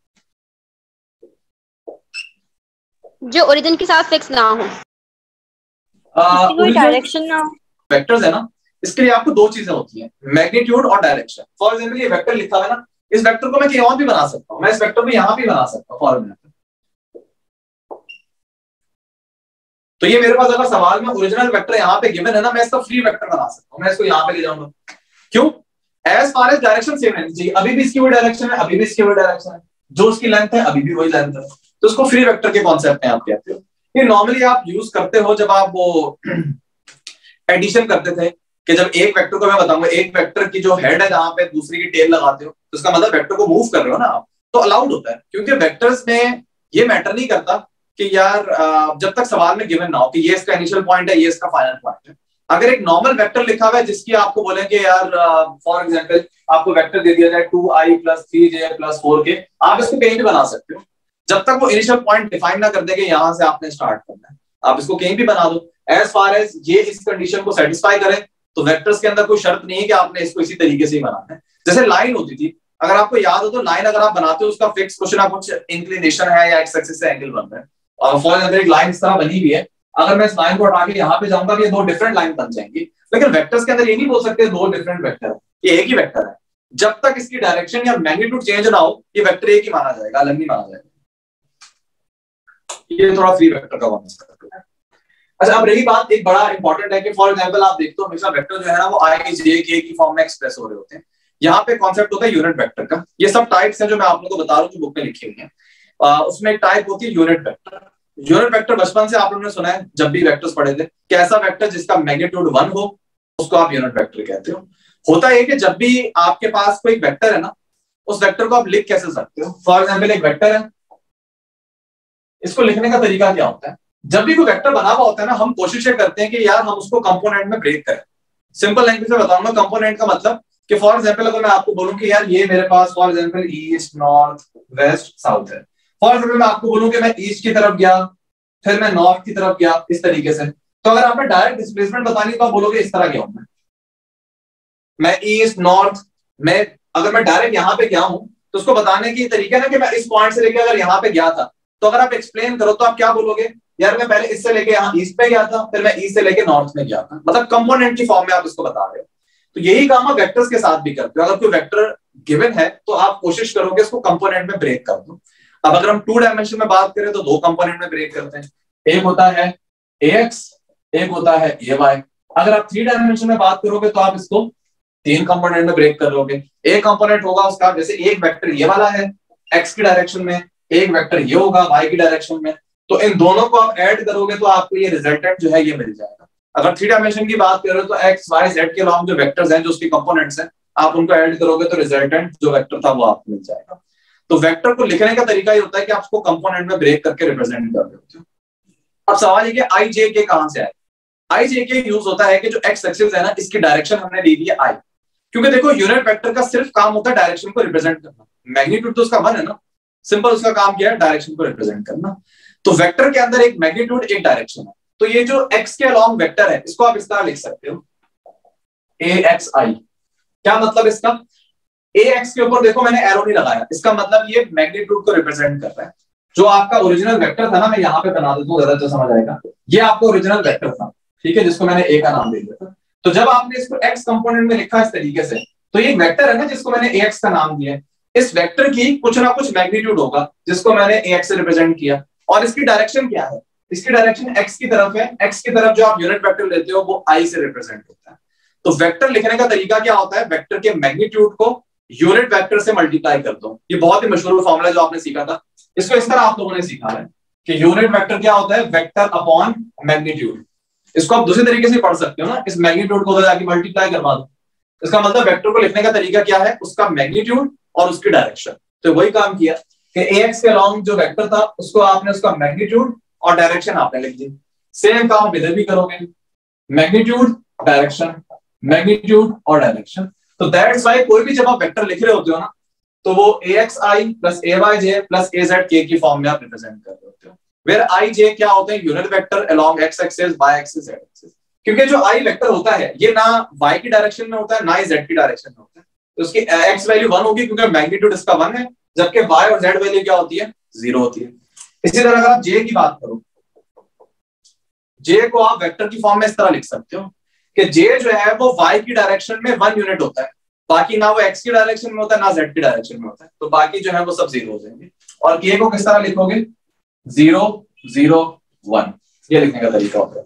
जो ओरिजिन के साथ फिक्स ना हो, कोई डायरेक्शन ना हो। वेक्टर्स है ना, इसके लिए आपको दो चीजें होती हैं, मैग्नीट्यूड और डायरेक्शन। फॉर एग्जांपल ये वेक्टर लिखा हुआ है ना, इस वेक्टर को मैं कहीं और भी बना सकता हूँ, मैं इस वेक्टर को यहाँ भी बना सकता हूँ फॉर एग्जांपल। तो ये मेरे पास अगर सवाल में ओरिजिनल वेक्टर यहाँ पे गिवन है ना, मैं इसका फ्री वेक्टर बना सकता हूँ, मैं इसको यहाँ पे ले जाऊंगा। क्यों? As far as direction same रहनी चाहिए, अभी भी इसकी वही डायरेक्शन है, अभी भी इसकी वही डायरेक्शन है, जो उसकी लेंथ है अभी भी वही लेंथ है, तो उसको फ्री वेक्टर के कॉन्सेप्ट में आप कहते हो। ये नॉर्मली आप यूज करते हो जब आप वो एडिशन करते थे, कि जब एक वेक्टर को मैं बताऊंगा, एक वेक्टर की जो हेड है जहां पे दूसरी की टेल लगाते हो, तो उसका मतलब वेक्टर को मूव कर रहे हो ना आप, तो अलाउड होता है, क्योंकि वेक्टर्स में ये मैटर नहीं करता कि यार जब तक सवाल में गिवन ना हो कि ये इसका इनिशियल पॉइंट है, ये इसका फाइनल पॉइंट है। अगर एक नॉर्मल वेक्टर लिखा हुआ है जिसकी आपको बोलेंगे यार फॉर एग्जांपल आपको वेक्टर दे दिया जाए two i plus three j plus four k, आप इसको कहीं भी बना सकते हो, जब तक वो इनिशियल पॉइंट डिफाइन ना कर देंगे यहां से आपने स्टार्ट करना है, आप इसको कहीं भी बना दो, एज फार एज ये इस कंडीशन को सेटिस्फाई करे। तो वेक्टर्स के अंदर कोई शर्त नहीं है कि आपने इसको इसी तरीके से ही बनाना है। जैसे लाइन होती थी, अगर आपको याद हो तो लाइन अगर आप बनाते हो उसका फिक्स कुछ ना कुछ इंक्लिनेशन है या एक्स एक्सिस से एंगल बन रहा है, और फॉर एग्जांपल एक लाइन इस तरह बनी हुई है, अगर मैं इस लाइन को हटा के यहाँ पे जाऊंगा तो ये दो डिफरेंट लाइन बन जाएंगी। लेकिन वेक्टर्स के अंदर ये नहीं बोल सकते दो डिफरेंट वेक्टर है, ये एक ही वेक्टर है, जब तक इसकी डायरेक्शन या मैग्नीट्यूड चेंज ना हो ये वेक्टर एक ही माना जाएगा, अलग नहीं माना जाएगा। ये थोड़ा फ्री वेक्टर का कॉन्सेप्ट है। अच्छा, अब रही बात एक बड़ा इंपॉर्टेंट है कि फॉर एग्जांपल आप देखते हो हमेशा वेक्टर जो है ना वो आई जे के की फॉर्म में एक्सप्रेस हो रहे होते हैं। यहाँ पे कॉन्सेप्ट होता है यूनिट वेक्टर का। ये सब टाइप्स हैं जो मैं आप लोगों को बता रहा हूँ जो बुक में लिखी हुई है। उसमें एक टाइप होती है यूनिट वेक्टर। यूनिट वेक्टर बचपन से आप लोगों ने सुना है जब भी वेक्टर्स पढ़े थे, कि ऐसा वेक्टर जिसका मैग्नीट्यूड वन हो उसको आप यूनिट वेक्टर कहते हो। होता है कि जब भी आपके पास कोई वेक्टर है ना, उस वेक्टर को आप लिख कैसे सकते हो। फॉर एग्जाम्पल एक वेक्टर है, इसको लिखने का तरीका क्या होता है, जब भी कोई वेक्टर बना हुआ होता है ना, हम कोशिश ये करते हैं कि यार हम उसको कंपोनेंट में ब्रेक करें। सिंपल लैंग्वेज में बताऊंगा कंपोनेंट का मतलब कि फॉर एग्जांपल अगर मैं आपको बोलूं कि यार ये मेरे पास for example east north west south है, फॉर एग्जांपल मैं आपको बोलूं कि मैं ईस्ट की तरफ गया फिर मैं नॉर्थ की तरफ गया, इस तरीके से, तो अगर आपने डायरेक्ट डिस्प्लेसमेंट बतानी तो आप बोलोगे इस तरह गया हूं मैं मैं ईस्ट नॉर्थ में। अगर मैं डायरेक्ट यहाँ पे गया हूं तो उसको बताने की तरीका ना कि मैं इस पॉइंट से लेके अगर यहाँ पे गया था, तो अगर आप एक्सप्लेन करो तो आप क्या बोलोगे, यार मैं पहले इससे लेके यहाँ ईस्ट पे गया था फिर मैं ईस्ट से लेके नॉर्थ में गया था, मतलब कंपोनेंट की फॉर्म में आप इसको बता रहे हो। तो यही काम आप वेक्टर्स के साथ भी करते हो। अगर कोई वेक्टर गिवन है तो आप कोशिश करोगे इसको कंपोनेंट में ब्रेक कर दो। अब अगर हम टू डायमेंशन में बात करें तो दो कंपोनेंट में ब्रेक करते हैं, एक होता है एक्स, एक होता है ए वाई। अगर आप थ्री डायमेंशन में बात करोगे तो आप इसको तीन कंपोनेंट में ब्रेक कर लोगे। एक कंपोनेंट होगा उसका, जैसे एक वेक्टर ये वाला है एक्स की डायरेक्शन में, एक वेक्टर ये होगा वाई की डायरेक्शन में, तो इन दोनों को आप ऐड करोगे तो आपको ये रिजल्टेंट जो है ये मिल जाएगा। अगर थ्री डायमेंशन की बात करें तो एक्स वाई जेड के अलॉन्ग जो वेक्टर्स हैं जो उसके कंपोनेंट्स हैं, आप उनको ऐड करोगे तो रिजल्टेंट जो वेक्टर था वो आपको मिल जाएगा। तो वेक्टर को लिखने का तरीका ये होता है कि आप उसको कंपोनेंट में ब्रेक करके रिप्रेजेंट कर रहे होते हो। अब सवाल ये कि आई जे के कहां से आए। आई जे के यूज होता है कि जो एक्स एक्सिस है ना इसकी डायरेक्शन हमने दी दी है आई, क्योंकि देखो यूनिट वेक्टर का सिर्फ काम होता है डायरेक्शन को रिप्रेजेंट करना। मैग्नीट्यूड तो उसका वन है ना, सिंपल उसका काम क्या है डायरेक्शन को रिप्रेजेंट करना। तो वेक्टर के अंदर एक मैग्नीट्यूड एक डायरेक्शन है, तो ये जो एक्स के अलॉन्ग वेक्टर है इसको आप इस तरह लिख सकते हो ए एक्स आई। क्या मतलब इसका, ए एक्स के ऊपर देखो मैंने एरो नहीं लगाया, इसका मतलब ये मैग्नीट्यूड को रिप्रेजेंट कर रहा है। जो आपका ओरिजिनल वेक्टर था ना, मैं यहाँ पे बना देता हूँ ज्यादा तो समझ आएगा, ये आपका ओरिजिनल वेक्टर था, ठीक है, जिसको मैंने ए का नाम दे दिया था। तो जब आपने इसको एक्स कंपोनेंट में लिखा इस तरीके से, तो ये वेक्टर है ना जिसको मैंने ए एक्स का नाम दिया है, इस वेक्टर की कुछ ना कुछ मैग्नीट्यूड होगा जिसको मैंने ए एक्स से रिप्रेजेंट किया, और इसकी डायरेक्शन क्या है, इसकी डायरेक्शन एक्स की तरफ है। एक्स की तरफ जो आप यूनिट वेक्टर लेते हो वो आई से रिप्रेजेंट होता है। तो वेक्टर लिखने का तरीका क्या होता है, वेक्टर के मैग्नीट्यूड को यूनिट वेक्टर से मल्टीप्लाई कर दो। ये बहुत ही मशहूर फॉर्मूला जो आपने सीखा था, इसको इस तरह आप लोगों ने सीखा है कि यूनिट वेक्टर क्या होता है, वेक्टर अपॉन मैग्नीट्यूड। इसको आप दूसरे तरीके से पढ़ सकते हो ना, इस मैग्नीट्यूड को जाके मल्टीप्लाई करवा दो। इसका मतलब वेक्टर को लिखने का तरीका क्या है, उसका मैग्नीट्यूड और उसकी डायरेक्शन। तो वही काम किया कि ax के अलॉन्ग जो वेक्टर था उसको आपने उसका मैग्नीट्यूड और डायरेक्शन आपने लिख दी। सेम काम इधर भी करोगे, मैग्नीट्यूड डायरेक्शन, मैग्नीट्यूड और डायरेक्शन। तो दैट्स व्हाई कोई भी जब आप वेक्टर लिख रहे होते हो ना, तो वो axi plus ayj plus azk की फॉर्म में आप रिप्रेजेंट कर रहे होते हो, वेयर i j क्या होते हैं, unit vector along x axis, y axis, z axis. क्योंकि जो i वेक्टर होता है ये ना y की डायरेक्शन में होता है ना ही z की डायरेक्शन में होता है, तो उसकी x वैल्यू वन होगी क्योंकि मैग्नीट्यूड इसका वन है, जबकि y और z वैल्यू क्या होती है, जीरो होती है। इसी तरह अगर आप j की बात करो, j को आप वेक्टर की फॉर्म में इस तरह लिख सकते हो कि j जो है वो y की डायरेक्शन में वन यूनिट होता है, बाकी ना वो x की डायरेक्शन में होता है ना z की डायरेक्शन में होता है, तो बाकी जो है वो सब जीरो हो जाएंगे। और k को किस तरह लिखोगे, जीरो जीरो वन, ये लिखने का तरीका होता है।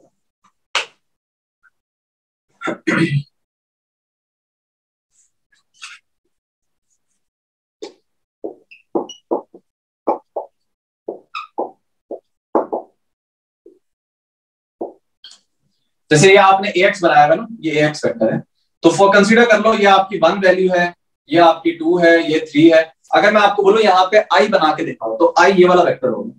जैसे ये आपने ax बनाया है ना, ये ax वेक्टर है, तो फॉर कंसीडर कर लो ये आपकी वन वैल्यू है, ये आपकी टू है, ये थ्री है। अगर मैं आपको बोलूं यहाँ पे i बना के दिखाओ तो i ये वाला वेक्टर होगा,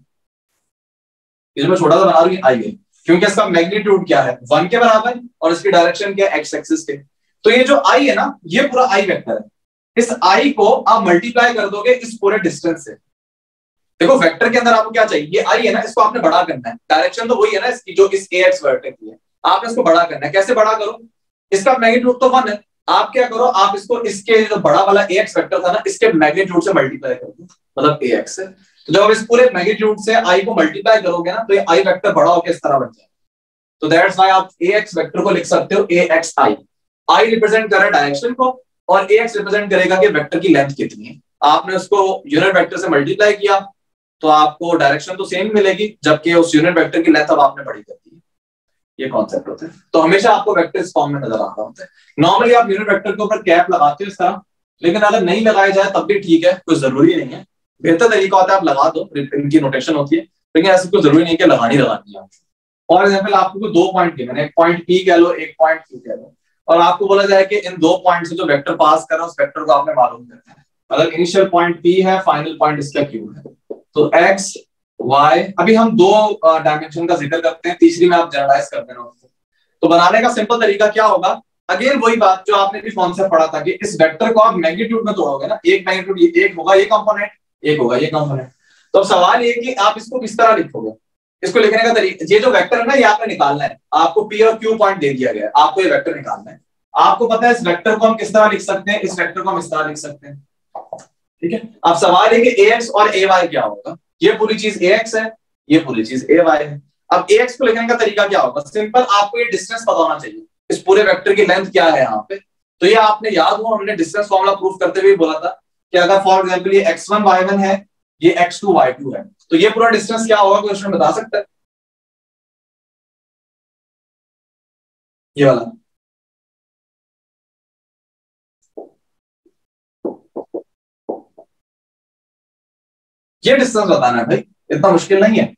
इसमें छोटा सा बना रहा हूँ, i है क्योंकि इसका मैग्नीट्यूड क्या है, वन के बराबर और इसकी डायरेक्शन क्या है, x एक्सिस के। तो ये जो i है ना, ये पूरा i वेक्टर है। इस i को आप मल्टीप्लाई कर दोगे इस पूरे डिस्टेंस से। देखो वेक्टर के अंदर आपको क्या चाहिए, ये i है ना, इसको आपने बड़ा करना है, डायरेक्शन तो वही है ना इसकी, जो इस ax वर्टेक्स की है, आपने इसको बड़ा करना है। कैसे बड़ा करो, इसका मैग्नीट्यूड तो वन है, आप क्या करो, आप इसको इसके जो बड़ा वाला ax वेक्टर था ना, इसके मैग्नीट्यूड से मल्टीप्लाई कर दो, मतलब ax से। तो जब आप इस पूरे मैग्नीट्यूड से i को मल्टीप्लाई करोगे ना, तो ये i वेक्टर बड़ा होकर इस तरह बन जाएगा। तो दैट्स व्हाई आप ax वेक्टर को लिख सकते हो axi। i रिप्रेजेंट कर रहा है डायरेक्शन को और ax रिप्रेजेंट करेगा कि वेक्टर की लेंथ कितनी है। आपने उसको यूनिट वेक्टर से मल्टीप्लाई किया तो आपको डायरेक्शन तो सेम मिलेगी, जबकि उस यूनिट वेक्टर की लेंथ अब आपने बड़ी कर दी है। ये कॉन्सेप्ट होता है। तो हमेशा आपको वेक्टर इस फॉर्म में नजर आता होता है। नॉर्मली आप यूनिट वेक्टर के ऊपर कैप लगाते हो इस तरह, लेकिन अगर नहीं लगाया जाए तब भी ठीक है, कोई जरूरी नहीं है। बेहतर तरीका होता है आप लगा दो, इनकी नोटेशन होती है, लेकिन ऐसी कोई जरूरी नहीं कि लगानी लगानी है। फॉर एग्जाम्पल आपको दो पॉइंट गिवन है, एक पॉइंट पी कह लो, एक पॉइंट क्यू कह लो, और आपको बोला जाए कि इन दो पॉइंट से जो वेक्टर पास कर रहा है उस वेक्टर को आपने मालूम करना है। अगर इनिशियल पॉइंट पी है, फाइनल पॉइंट इसका क्यू है, तो एक्स वाई, अभी हम दो डायमेंशन का जिक्र करते हैं, तीसरी में आप जनरलाइज कर देना। तो बनाने का सिंपल तरीका क्या होगा, अगेन वही बात जो आपने भी कॉन्सेप्ट पढ़ा था कि इस वेक्टर को आप मैग्नीट्यूड में तोड़ोगे ना, एक मैग्नीट्यूड ये एक होगा ये कंपोनेंट, एक होगा ये कंपोनेंट। तो अब सवाल ये कि आप इसको किस तरह लिखोगे। इसको लिखने का तरीका, ये जो वेक्टर है ना ये आपने निकालना है, आपको पी और क्यू पॉइंट दे दिया गया है, आपको ये वेक्टर निकालना है। आपको पता है इस वेक्टर को हम किस तरह लिख सकते हैं, इस वेक्टर को हम इस तरह लिख सकते हैं, ठीक है। अब सवाल है कि ax और ay क्या होगा। ये पूरी चीज ax है, ये पूरी चीज ay है। अब ax को लिखने का तरीका क्या होगा, सिंपल, आपको ये डिस्टेंस पता होना चाहिए, इस पूरे वेक्टर की लेंथ क्या है यहाँ पे। तो ये आपने याद हो, हमने डिस्टेंस फॉर्मूला प्रूफ करते हुए बोला था कि अगर फॉर एग्जांपल ये एक्स वन वाई वन है, ये एक्स टू वाई टू है, तो ये पूरा डिस्टेंस क्या होगा, कोई स्टूडेंट बता सकता है। ये वाला ये डिस्टेंस बताना है भाई, इतना मुश्किल नहीं है।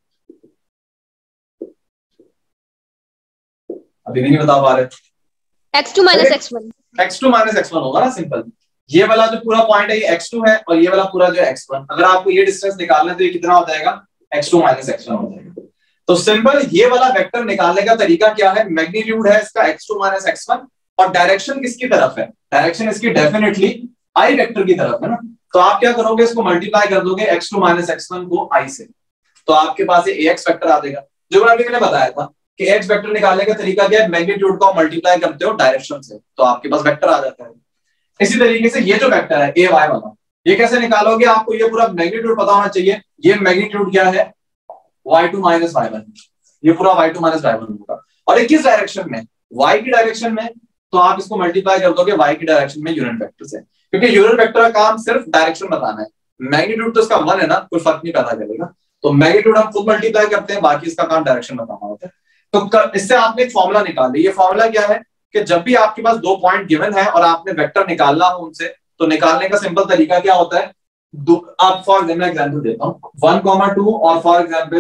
अभी भी नहीं बता पा रहे। X two minus x one, x two minus x one होगा ना, सिंपल। ये वाला जो पूरा पॉइंट है ये एक्स टू है और ये वाला पूरा जो एक्स वन, अगर आपको ये डिस्टेंस निकालना है तो ये कितना हो जाएगा, x two minus x one हो जाएगा। तो सिंपल ये वाला वेक्टर निकालने का तरीका क्या है, मैग्नीट्यूड है इसका x two minus x one और डायरेक्शन किसकी तरफ है, डायरेक्शन इसकी डेफिनेटली आई वेक्टर की तरफ है ना। तो आप क्या करोगे, इसको मल्टीप्लाई कर दोगे x two minus x one को आई से, तो आपके पास ये एक्स वेक्टर आ जाएगा। जो अभी मैंने बताया था कि एक्स वेक्टर निकालने का तरीका क्या है, मैग्नीट्यूड को मल्टीप्लाई करते हो डायरेक्शन से, तो आपके पास वेक्टर आ जाता है। इसी तरीके से ये जो वेक्टर है ए वाई वाला, ये कैसे निकालोगे, आपको ये पूरा मैग्नीट्यूड पता होना चाहिए। ये मैग्नीट्यूड क्या है, y two minus y one, ये पूरा y two minus y one होगा। और ये किस डायरेक्शन में, वाई की डायरेक्शन में, तो आप इसको मल्टीप्लाई कर दोगे वाई की डायरेक्शन में यूनिट वेक्टर से, क्योंकि यूनिट वेक्टर का काम सिर्फ डायरेक्शन बताना है। मैग्नीट्यूड तो इसका वन है ना, कोई फर्क नहीं पैदा करेगा, तो मैग्नीट्यूड हम खुद मल्टीप्लाई करते हैं, बाकी इसका काम डायरेक्शन बताना होता है। तो इससे आपने एक फॉर्मूला निकाल लिया। ये फॉर्मूला क्या है कि जब भी आपके पास दो पॉइंट गिवन है और आपने वेक्टर निकालना हो उनसे, तो निकालने का सिंपल तरीका क्या होता है, आप फॉर एग्जाम्पल एग्जाम्पल देता हूँ, वन कॉमा टू और for example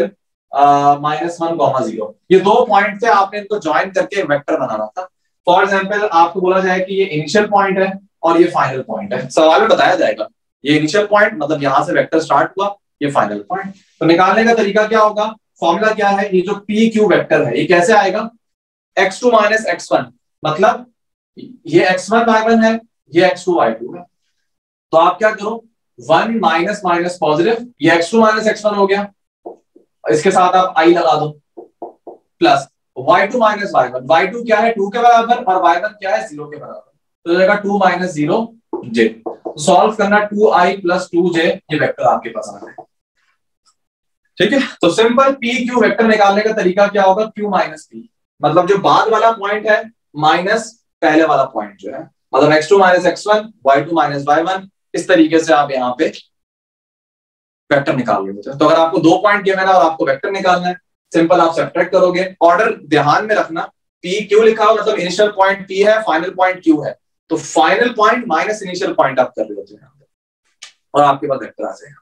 minus one comma zero, ये दो पॉइंट थे, आपने इनको ज्वाइन करके वेक्टर बनाना था। फॉर एग्जाम्पल आपको बोला जाए कि ये इनिशियल पॉइंट है और ये फाइनल पॉइंट है, सवाल में बताया जाएगा ये इनिशियल पॉइंट मतलब यहां से वेक्टर स्टार्ट हुआ, ये फाइनल पॉइंट। तो निकालने का तरीका क्या होगा, फॉर्मूला क्या है, ये जो पी क्यू वेक्टर है ये कैसे आएगा, x two minus x one, मतलब ये एक्स वन वाई वन है, ये एक्स टू वाई टू है। तो आप क्या करो, वन माइनस माइनस पॉजिटिव, ये x two minus x one हो गया, इसके साथ आप आई लगा दो, plus y two minus y one, y two क्या है टू के बराबर और वाई वन क्या है जीरो के बराबर, तो हो जाएगा two minus zero j. Solve करना two i plus two j, ये वेक्टर आपके पास आ गए। ठीक है, तो सिंपल पी क्यू वेक्टर निकालने का तरीका क्या होगा, क्यू माइनस पी, मतलब जो बाद वाला पॉइंट है माइनस पहले वाला पॉइंट जो है, मतलब x two minus x one, y two minus y one, इस तरीके से आप यहाँ पे वेक्टर निकाल लोगे। तो अगर आपको दो पॉइंट गिवन है और आपको वेक्टर निकालना है, सिंपल आप सब्ट्रैक्ट करोगे, ऑर्डर ध्यान में रखना, पी क्यू लिखा हो मतलब इनिशियल पॉइंट पी है, फाइनल पॉइंट क्यू है, तो final point minus initial point आप कर रहे होते हैं और आपके पास वेक्टर आ जाएगा।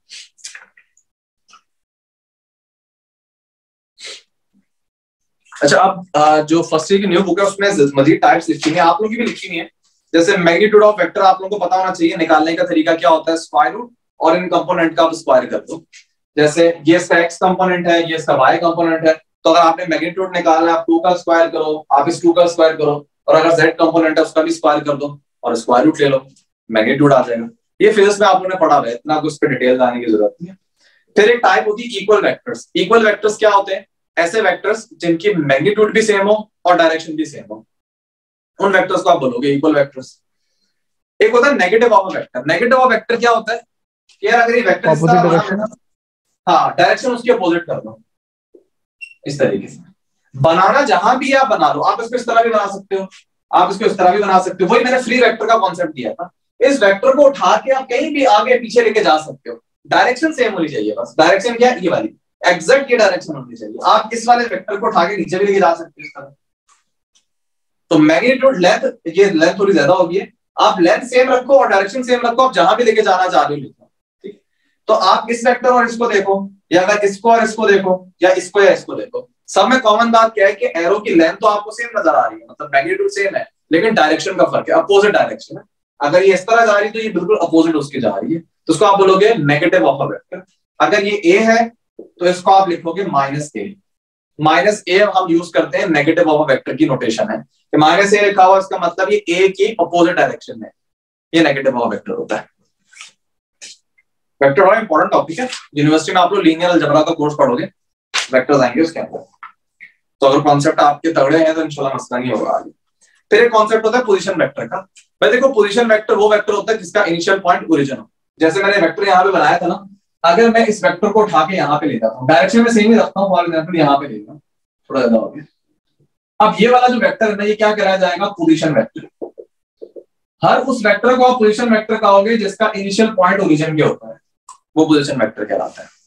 अच्छा, अब जो फर्स्ट ईयर की न्यू बुक है उसमें मजीद टाइप्स लिखी है, आप लोगों की भी लिखी नहीं है। जैसे मैग्नीट्यूड ऑफ वेक्टर आप लोगों को पता होना चाहिए, निकालने का तरीका क्या होता है, स्क्वायर रूट और इन कंपोनेंट का आप स्क्वायर कर दो। जैसे ये इसका एक्स कंपोनेंट है, ये इसका वाई कंपोनेंट है, तो अगर आपने मैग्नीट्यूड निकालना है आप टू का स्क्वायर करो, आप इस टू का स्क्वायर करो, और अगर जेड कंपोनेंट है उसका भी स्क्वायर कर दो और स्क्वायर रूट ले लो, मैग्नीट्यूड आ जाएगा। ये फिजिक्स में आप लोगों ने पढ़ा है, इतना कुछ पे डिटेल जाने की जरूरत नहीं है। फिर एक टाइप होती है इक्वल वेक्टर्स। इक्वल वेक्टर्स क्या होते हैं, ऐसे वेक्टर्स जिनकी मैग्नीट्यूड भी सेम हो और डायरेक्शन भी सेम हो, उन वेक्टर्स को आप बोलोगे इक्वल वेक्टर्स। एक होता है negative of vector. Negative of vector क्या होता है, यार अगर ये वेक्टर इस तरह बना, हाँ डायरेक्शन उसकी अपोजिट कर दो, इस तरीके से बनाना, जहां भी आप बना लो, आप इसको इस तरह भी बना सकते हो, आप इसको इस तरह भी बना सकते हो। वही मैंने फ्री वेक्टर का कॉन्सेप्ट दिया था, इस वेक्टर को उठा के आप कहीं भी आगे पीछे लेके जा सकते हो, डायरेक्शन सेम होनी चाहिए, बस डायरेक्शन क्या है, ये वाली एग्जैक्ट ये डायरेक्शन होनी चाहिए। आप इस वाले वेक्टर को उठा के नीचे भी लेके जा सकते हो इस तरह। तो मैग्नीट्यूड लेंथ, ये लेंथ थोड़ी ज्यादा होगी, आप लेंथ सेम रखो और डायरेक्शन सेम रखो, आप जहां भी लेके जाना चाह रहे हो लिखो। ठीक, तो आप इस वेक्टर और इसको देखो, या अगर इसको और इसको देखो, या इसको या इसको देखो, सब में कॉमन बात क्या है कि एरो की लेंथ तो आपको सेम नजर आ रही है, मतलब मैग्नीट्यूड सेम है, लेकिन डायरेक्शन का फर्क है, अपोजिट डायरेक्शन है। अगर ये इस तरह जा रही है तो ये बिल्कुल अपोजिट उसकी जा रही है, तो उसको आप बोलोगे नेगेटिव ऑफ अ वेक्टर। अगर ये ए है तो इसको आप लिखोगे माइनस ए। माइनस ए हम यूज करते हैं नेगेटिव ऑफ अ वेक्टर की नोटेशन है, कि माइनस ए लिखा हुआ इसका मतलब ये ए की अपोजिट डायरेक्शन में, ये नेगेटिव ऑफ अ वेक्टर होता है। वेक्टर बड़ा इंपॉर्टेंट टॉपिक है, यूनिवर्सिटी में आप लोग लीनियर अलजेब्रा का कोर्स पढ़ोगे, वेक्टर्स आएंगे उसके अंदर, तो अगर कॉन्सेप्ट आपके तगड़े हैं तो इंशाल्लाह मसला नहीं होगा आगे। फिर एक कॉन्सेप्ट होता है पोजीशन वेक्टर का। भाई देखो, पोजीशन वेक्टर वो वेक्टर होता है जिसका इनिशियल पॉइंट ओरिजिन हो। जैसे मैंने वेक्टर यहाँ पे बनाया था ना, अगर मैं इस वेक्टर को उठा के यहाँ पे ले जाता हूँ, डायरेक्शन में सेम ही रखता हूँ, फॉर एग्जाम्पल यहाँ पे ले रहा हूँ, थोड़ा ज्यादा हो गया। अब ये वाला जो वेक्टर है ना, ये क्या कराया जाएगा, पोजीशन वेक्टर। हर उस वेक्टर को आप पोजीशन वेक्टर कहोगे जिसका इनिशियल पॉइंट ओरिजिन के होता है, वो पोजीशन वेक्टर कहलाता है।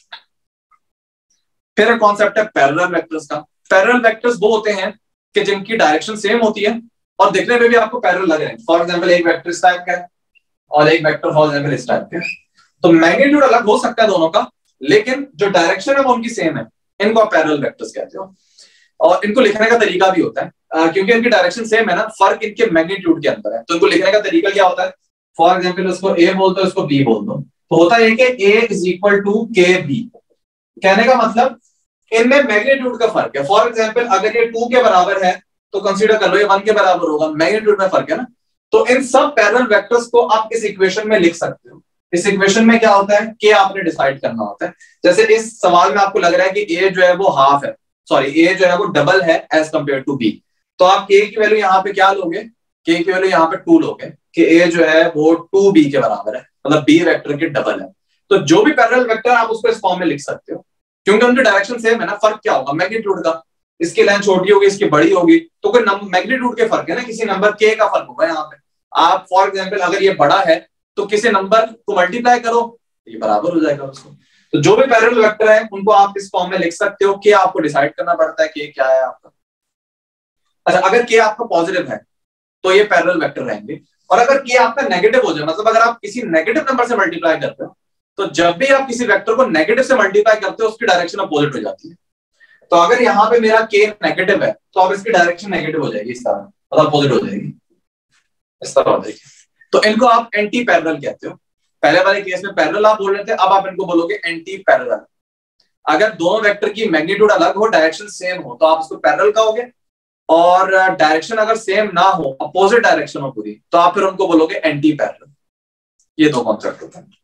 फिर एक कॉन्सेप्ट है पैरेलल वेक्टर्स का। पैरेलल वेक्टर्स वो होते हैं कि जिनकी डायरेक्शन सेम होती है और दिखने में भी आपको पैरेलल लग रहे हैं। फॉर एग्जांपल एक वेक्टर इस टाइप का है और एक वेक्टर फॉर एग्जांपल इस टाइप का है, तो मैग्नीट्यूड अलग हो सकता है दोनों का, लेकिन जो डायरेक्शन है वो उनकी सेम है, इनको आप पैरेलल वेक्टर्स कहते हो। और इनको लिखने का तरीका भी होता है, आ, क्योंकि इनकी डायरेक्शन सेम है ना, फर्क इनके मैग्नीट्यूड के अंदर है, तो इनको लिखने का तरीका क्या होता है, फॉर एग्जाम्पल उसको ए बोल दो, इसको बी बोल दो, तो होता है कि a is equal to k b. कहने का मतलब इनमें मैग्नीट्यूड का फर्क है। फॉर एग्जाम्पल अगर ये टू के बराबर है तो कंसीडर कर लो ये वन के बराबर होगा, मैग्नीट्यूड में फर्क है ना। तो इन सब पैरेलल वेक्टर्स को आप इस इक्वेशन में लिख सकते हो। इस इक्वेशन में क्या होता है कि आपने डिसाइड करना होता है। जैसे इस सवाल में आपको लग रहा है कि ए जो है वो हाफ है, सॉरी ए जो है वो डबल है एज कंपेयर टू बी, तो आप ए की वैल्यू यहाँ पे क्या लोगे, के की वैल्यू यहाँ पे टू लोगे, कि ए जो है वो टू बी के बराबर है, मतलब बी वेक्टर के डबल है। तो जो भी पैरेलल वेक्टर आप उसको इस फॉर्म में लिख सकते हो, क्योंकि उनकी डायरेक्शन सेम है ना। फर्क क्या होगा, मैग्नीट्यूड का, इसकी लेंथ छोटी होगी इसकी बड़ी होगी, तो कोई मैग्नीट्यूड के फर्क है ना, किसी नंबर के का फर्क होगा यहाँ पे। आप फॉर एग्जाम्पल अगर ये बड़ा है तो किसी नंबर को मल्टीप्लाई करो, ये बराबर हो जाएगा उसको। तो जो भी पैरेलल वेक्टर है उनको आप इस फॉर्म में लिख सकते हो, कि आपको डिसाइड करना पड़ता है कि क्या है आपका। अच्छा, अगर के आपका पॉजिटिव है तो ये पैरेलल वेक्टर रहेंगे, और अगर के आपका नेगेटिव हो जाए, मतलब अगर आप किसी नेगेटिव नंबर से मल्टीप्लाई करते हो तो जब भी आप किसी वेक्टर को नेगेटिव से मल्टीप्लाई करते हो उसकी डायरेक्शन अपोजिट हो जाती है। तो अगर यहाँ पे मेरा k नेगेटिव है तो अब इसकी डायरेक्शन नेगेटिव हो जाएगी, इस तरह मतलब अपोजिट हो जाएगी, इस तरह हो जाएगी। तो इनको आप एंटी पैरेलल कहते हो। पहले वाले केस में पैरेलल आप बोल रहे थे, अब आप इनको बोलोगे एंटी पैरेलल। अगर दोनों वेक्टर की मैग्नीट्यूड अलग हो, डायरेक्शन सेम हो, तो आप उसको पैरेलल कहोगे, और डायरेक्शन अगर सेम ना हो, अपोजिट डायरेक्शन हो पूरी, तो आप फिर उनको बोलोगे एंटी पैरेलल। ये दो कॉन्सेप्ट होते हैं।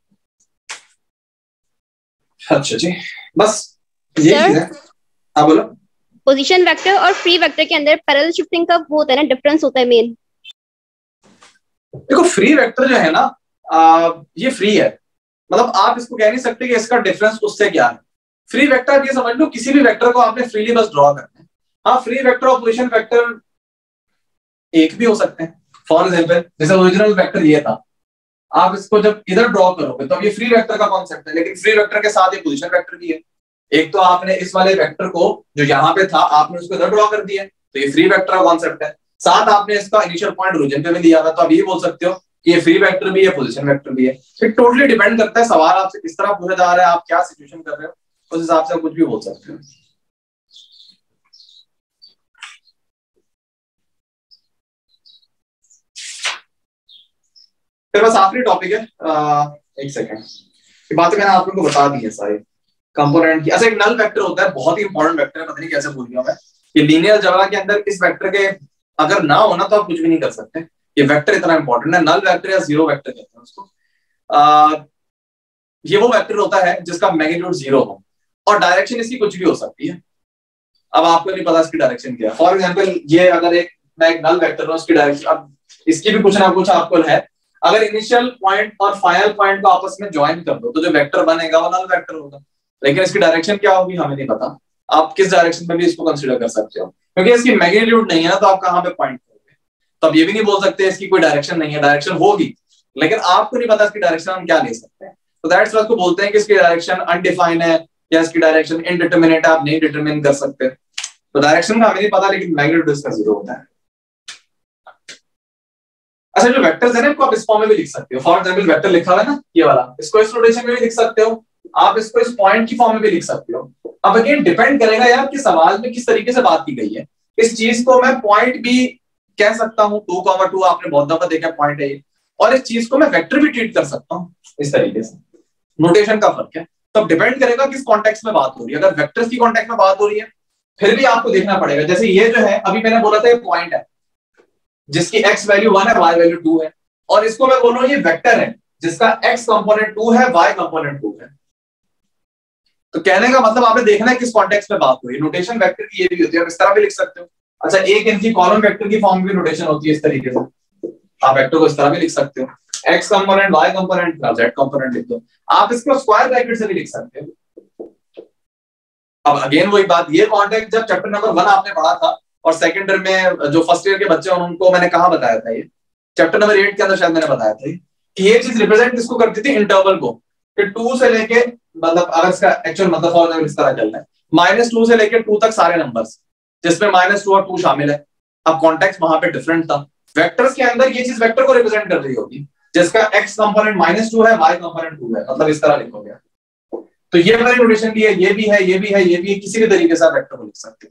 अच्छा जी, बस ये चीज है। हाँ बोलो। पोजीशन वेक्टर और फ्री वेक्टर के अंदर पैरेलल शिफ्टिंग का वो होता है ना, डिफरेंस होता है मेन। देखो फ्री वेक्टर जो है ना, आ, ये फ्री है, मतलब आप इसको कह नहीं सकते कि इसका डिफरेंस उससे क्या है। फ्री वेक्टर ये समझ लो, किसी भी वेक्टर को आपने फ्रीली बस ड्रॉ करना है। हाँ, फ्री वेक्टर और पोजीशन वेक्टर एक भी हो सकते हैं। फॉर एग्जांपल जैसे ओरिजिनल वेक्टर ये था, आप इसको जब इधर ड्रॉ करोगे तो अब ये फ्री वेक्टर का कॉन्सेप्ट है, लेकिन फ्री वेक्टर के साथ ये पोजीशन वेक्टर भी है। एक तो आपने इस वाले वेक्टर को जो यहाँ पे था आपने उसको इधर ड्रॉ कर दिया, तो ये फ्री वेक्टर का कॉन्सेप्ट है। साथ आपने इसका इनिशियल पॉइंट ओरिजिन पे भी दिया था, तो आप ये बोल सकते हो कि ये फ्री वेक्टर भी है, पोजीशन वेक्टर भी है। इट टोटली डिपेंड करता है सवाल आपसे किस तरह पूछा जा रहा है, आप क्या सिचुएशन कर रहे हो, उस हिसाब से आप कुछ भी बोल सकते हो। फिर बस आखिरी टॉपिक है, आ, एक सेकेंड, ये बातें मैंने आप लोगों को बता दी है सारी कंपोनेंट की। अच्छा, एक नल वेक्टर होता है, बहुत ही इंपॉर्टेंट वेक्टर है, पता नहीं कैसे भूल गया मैं। ये लीनियर जगह के अंदर इस वेक्टर के अगर ना होना तो आप कुछ भी नहीं कर सकते। ये वेक्टर इतना इंपॉर्टेंट है, नल वेक्टर या जीरो वेक्टर कहते हैं उसको। आ, ये वो वेक्टर होता है जिसका मैग्नीट्यूड जीरो हो और डायरेक्शन इसकी कुछ भी हो सकती है। अब आपको नहीं पता इसकी डायरेक्शन क्या है। फॉर एग्जाम्पल ये अगर एक मैं एक नल वेक्टर हूं, उसकी डायरेक्शन, अब इसकी भी कुछ ना कुछ आपको है। अगर इनिशियल पॉइंट और फाइनल पॉइंट को आपस में ज्वाइन कर दो तो जो वेक्टर बनेगा वो नल वेक्टर होगा, लेकिन इसकी डायरेक्शन क्या होगी हमें नहीं पता। आप किस डायरेक्शन में भी इसको कंसीडर कर सकते हो, क्योंकि इसकी मैग्नीट्यूड नहीं है ना, तो आप कहां पे पॉइंट करोगे। तो आप ये भी नहीं बोल सकते इसकी कोई डायरेक्शन नहीं है, डायरेक्शन होगी, लेकिन आपको नहीं पता इसकी डायरेक्शन हम क्या ले सकते हैं। तो दैट्स व्हाई इसको बोलते हैं कि इसकी डायरेक्शन अनडिफाइंड है या इसकी डायरेक्शन इनडिटरमिनेट है, आप नहीं डिटरमिन कर सकते। तो डायरेक्शन का हमें नहीं पता, लेकिन मैग्नीट्यूड इसका जीरो होता है। अच्छा, जो वेक्टर्स है ना, इनको आप इस फॉर्म में भी लिख सकते हो। फॉर एग्जांपल वेक्टर लिखा हुआ है ना ये वाला, इसको इस नोटेशन में भी लिख सकते हो, आप इसको इस पॉइंट की फॉर्म में भी लिख सकते हो। अब अगेन डिपेंड करेगा यार कि सवाल में किस तरीके से बात की गई है। इस चीज को मैं पॉइंट भी कह सकता हूँ, टू कॉमा टू आपने बहुत दफा देखा पॉइंट है ये, और इस चीज को मैं वेक्टर भी ट्रीट कर सकता हूँ इस तरीके से। नोटेशन का फर्क है। तो डिपेंड करेगा किस कॉन्टेक्स्ट में बात हो रही है। अगर वेक्टर्स की कॉन्टेक्स्ट में बात हो रही है फिर भी आपको देखना पड़ेगा। जैसे ये जो है अभी मैंने बोला था ये पॉइंट है जिसकी x वैल्यू वन है, y वैल्यू टू है, और इसको मैं बोल रहा हूँ ये वेक्टर है जिसका x कंपोनेंट टू है, y कंपोनेंट टू है। तो कहने का मतलब आपने देखना है किस कॉन्टेक्स्ट में बात हो रही है। नोटेशन वेक्टर की ये भी होती है, आप इस तरह भी लिख सकते हो। अच्छा, एक इनकी कॉलम वेक्टर की फॉर्म में भी नोटेशन होती है इस तरीके से, आप वेक्टर को इस तरह भी लिख सकते हो, x component, y component, z component लिख दो। आप इसको स्क्वायर ब्रैकेट से भी लिख सकते हो। अब अगेन वही बात, ये कॉन्टेक्स्ट जब चैप्टर नंबर वन आपने पढ़ा था और सेकंड ईयर में जो फर्स्ट ईयर के बच्चे हैं उनको मैंने कहा बताया था, ये चैप्टर नंबर एट के अंदर शायद मैंने बताया था कि ये चीज रिप्रेजेंट किसको करती थी, इंटरवल को, कि टू से लेके मतलब अगर इसका एक्चुअल मतलब फॉर्मूला इस तरह चलना है, माइनस टू से लेके टू तक सारे नंबर्स जिसमें माइनस टू और टू शामिल है। अब कॉन्टेक्स्ट वहां पे डिफरेंट था। वेक्टर्स के अंदर ये चीज वेक्टर को रिप्रेजेंट कर रही होगी जिसका एक्स कंपोनेंट माइनस टू है, वाई कंपोनेंट टू है, मतलब इस तरह लिखोगे। तो ये वाली नोटेशन भी है, ये भी है, ये भी है, ये भी है, किसी भी तरीके से आप वेक्टर को लिख सकते हैं।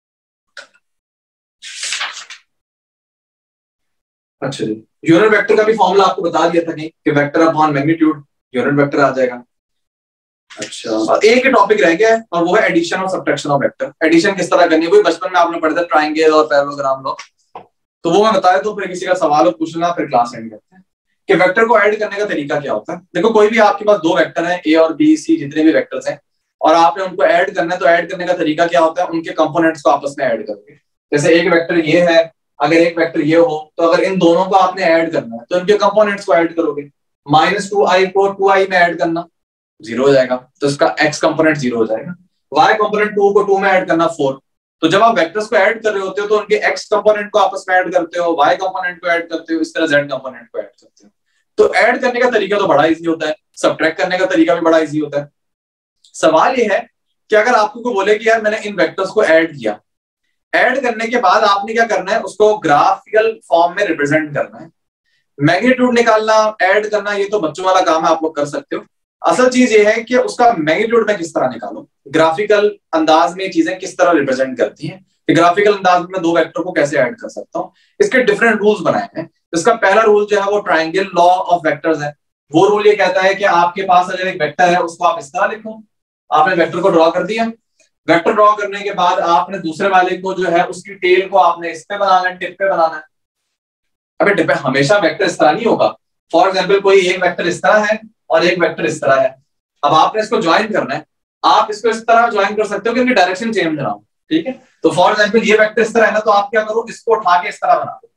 अच्छा जी, यूनिट वेक्टर का भी फॉर्मूला आपको बता दिया था कि vector upon magnitude unit vector आ जाएगा। अच्छा, एक ही टॉपिक रह गया है और वो है एडिशन और सब्ट्रैक्शन ऑफ वेक्टर। एडिशन किस तरह करनी है, कोई बचपन में आपने पढ़ा था ट्रायंगल और पैरेललोग्राम लो, तो वो मैं बताया तो फिर किसी का सवाल हो पूछना, फिर क्लास एंड करते हैं कि वेक्टर को ऐड करने का तरीका क्या होता है। देखो कोई भी आपके पास दो वेक्टर हैं, ए और बी सी जितने भी वेक्टर्स हैं, और आपने उनको ऐड करना है, तो ऐड करने का तरीका क्या होता है, उनके कंपोनेंट्स को आपस में ऐड करोगे। जैसे एक वेक्टर ये है, अगर एक वेक्टर ये हो तो अगर इन दोनों को आपने ऐड करना है तो इनके कंपोनेंट्स को ऐड करोगे। माइनस टू आई को टू आई में ऐड करना, जीरो हो जाएगा, तो इसका एक्स कंपोनेंट जीरो हो जाएगा। वाई कंपोनेंट टू को टू में ऐड करना, फोर। तो जब आप वेक्टर्स को ऐड कर रहे होते हो तो उनके एक्स कंपोनेंट को आपस में ऐड करते हो, वाई कंपोनेंट को ऐड करते हो, इस तरह जेड कंपोनेंट को ऐड करते हो। तो ऐड करने का तरीका तो बड़ा इजी होता है, सब्ट्रैक्ट करने का तरीका भी बड़ा इजी होता है। सवाल ये है कि अगर आपको कोई बोले कि यार मैंने इन वेक्टर्स को ऐड किया, ऐड करने के बाद आपने क्या करना है, उसको ग्राफिकल फॉर्म में रिप्रेजेंट करना है। मैग्नीट्यूड निकालना, ऐड करना, ये तो बच्चों वाला काम है, आप लोग कर सकते हो। असल चीज ये है कि उसका मैग्नीट्यूड में किस तरह निकालूं, ग्राफिकल अंदाज में चीजें किस तरह रिप्रेजेंट करती हैं, कि ग्राफिकल अंदाज में दो वेक्टर को कैसे ऐड कर सकता हूं। इसके डिफरेंट रूल्स बनाए हैं। इसका पहला रूल जो है वो ट्रायंगल लॉ ऑफ वेक्टर्स है। वो रूल ये कहता है कि आपके पास अगर एक वेक्टर है उसको आप इस तरह लिखो, आपने वेक्टर को ड्रॉ कर दिया, वेक्टर ड्रॉ करने के बाद आपने दूसरे वाले को जो है उसकी टेल को आपने इस पे बनाना है, टिप पे बनाना है। अबे टिप पे हमेशा वेक्टर इस तरह नहीं होगा। फॉर एग्जाम्पल कोई एक वेक्टर इस तरह है और एक वेक्टर इस तरह है, अब आपने इसको ज्वाइन करना है, आप इसको इस तरह ज्वाइन कर सकते हो कि इनकी डायरेक्शन चेंज ना हो, ठीक है। तो फॉर एग्जाम्पल ये वेक्टर इस तरह है ना, तो आप क्या करो, इसको उठा के इस तरह बना दो,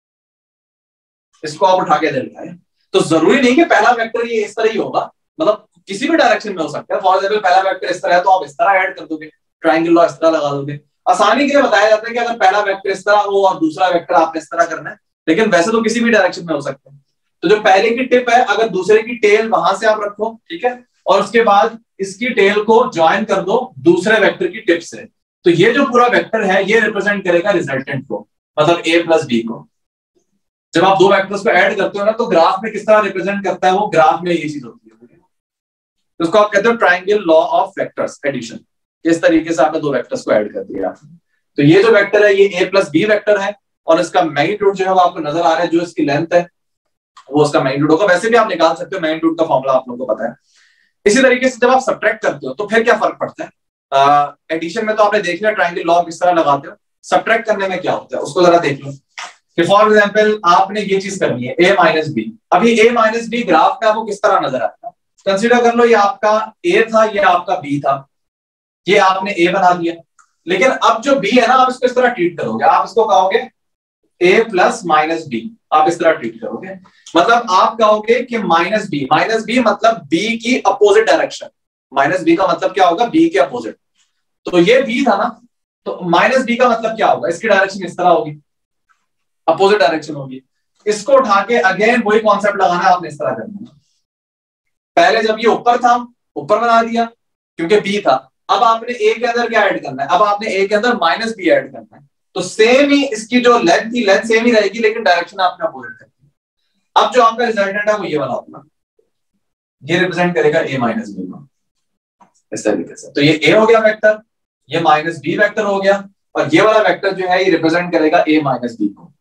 इसको आप उठा के दे दिखाए। तो जरूरी नहीं कि पहला वेक्टर ये इस तरह ही होगा, मतलब किसी भी डायरेक्शन में हो सकता है। फॉर एग्जाम्पल पहला वेक्टर इस तरह है तो आप इस तरह ऐड कर दोगे, ट्रायंगल लॉ इस तरह लगा दोगे। आसानी के लिए बताया जाता है कि अगर पहला वेक्टर इस तरह हो और दूसरा वेक्टर आपने इस तरह करना है, लेकिन वैसे तो किसी भी डायरेक्शन में हो सकते हैं। तो जो पहले की टिप है, अगर दूसरे की टेल वहां से आप रखो, ठीक है, और उसके बाद इसकी टेल को ज्वाइन कर दो दूसरे वेक्टर की टिप से, तो ये जो पूरा वेक्टर है ये रिप्रेजेंट करेगा रिजल्टेंट को, मतलब ए प्लस बी को। जब आप दो वेक्टर्स को ऐड करते हो ना, तो ग्राफ में किस तरह रिप्रेजेंट करता है वो, ग्राफ में ये चीज होती है। तो उसको आप कहते हो triangle law of vectors addition. इस तरीके से आपने दो वेक्टर्स को ऐड कर दिया। तो ये जो वेक्टर है ये a प्लस बी वेक्टर है, और इसका मैग्नीट्यूड जो है वो आपको नजर आ रहा है, जो इसकी लेंथ है वो उसका मैग्नीट्यूड होगा। वैसे भी आप निकाल सकते हो, मैग्नीट्यूड का फॉर्मूला आप लोगों को पता है। इसी तरीके से जब आप सब्ट्रैक्ट करते हो तो फिर क्या फर्क पड़ता है। एडिशन में तो आपने देख लिया ट्रायंगल लॉ किस तरह लगाते हो, सब्ट्रैक्ट करने में क्या होता है उसको जरा देख लो। कि फॉर एग्जाम्पल आपने ये चीज करनी है a माइनस बी, अभी a माइनस बी ग्राफ में आपको किस तरह नजर आता है, कंसीडर कर लो ये आपका a था, ये आपका b था, ये आपने a बना दिया। लेकिन अब जो b है ना, आप इसको इस तरह ट्रीट करोगे, आप इसको कहोगे a प्लस माइनस बी, आप इस तरह ट्रीट करोगे। मतलब आप कहोगे कि माइनस बी, माइनस बी मतलब b की अपोजिट डायरेक्शन, माइनस बी का मतलब क्या होगा, b के अपोजिट। तो ये b था ना, तो माइनस बी का मतलब क्या होगा, इसकी डायरेक्शन इस तरह होगी, अपोजिट डायरेक्शन होगी। इसको उठा के अगेन वही कॉन्सेप्ट लगाना है, आपने इस तरह करना। पहले जब ये ऊपर था ऊपर बना दिया क्योंकि b था, अब आपने a के अंदर क्या ऐड करना है, अब आपने a के अंदर माइनस बी ऐड करना है। तो सेम ही इसकी जो लेंथ थी, लेंथ सेम ही रहेगी, लेकिन डायरेक्शन आपने अपोजिट कर दी। अब जो आपका रिजल्टेंट है वो ये वाला होगा, ये रिप्रेजेंट करेगा a माइनस बी को इस तरीके से। तो ये a हो गया वेक्टर, ये माइनस बी वेक्टर हो गया, और ये वाला वेक्टर जो है ये रिप्रेजेंट करेगा a माइनस बी को,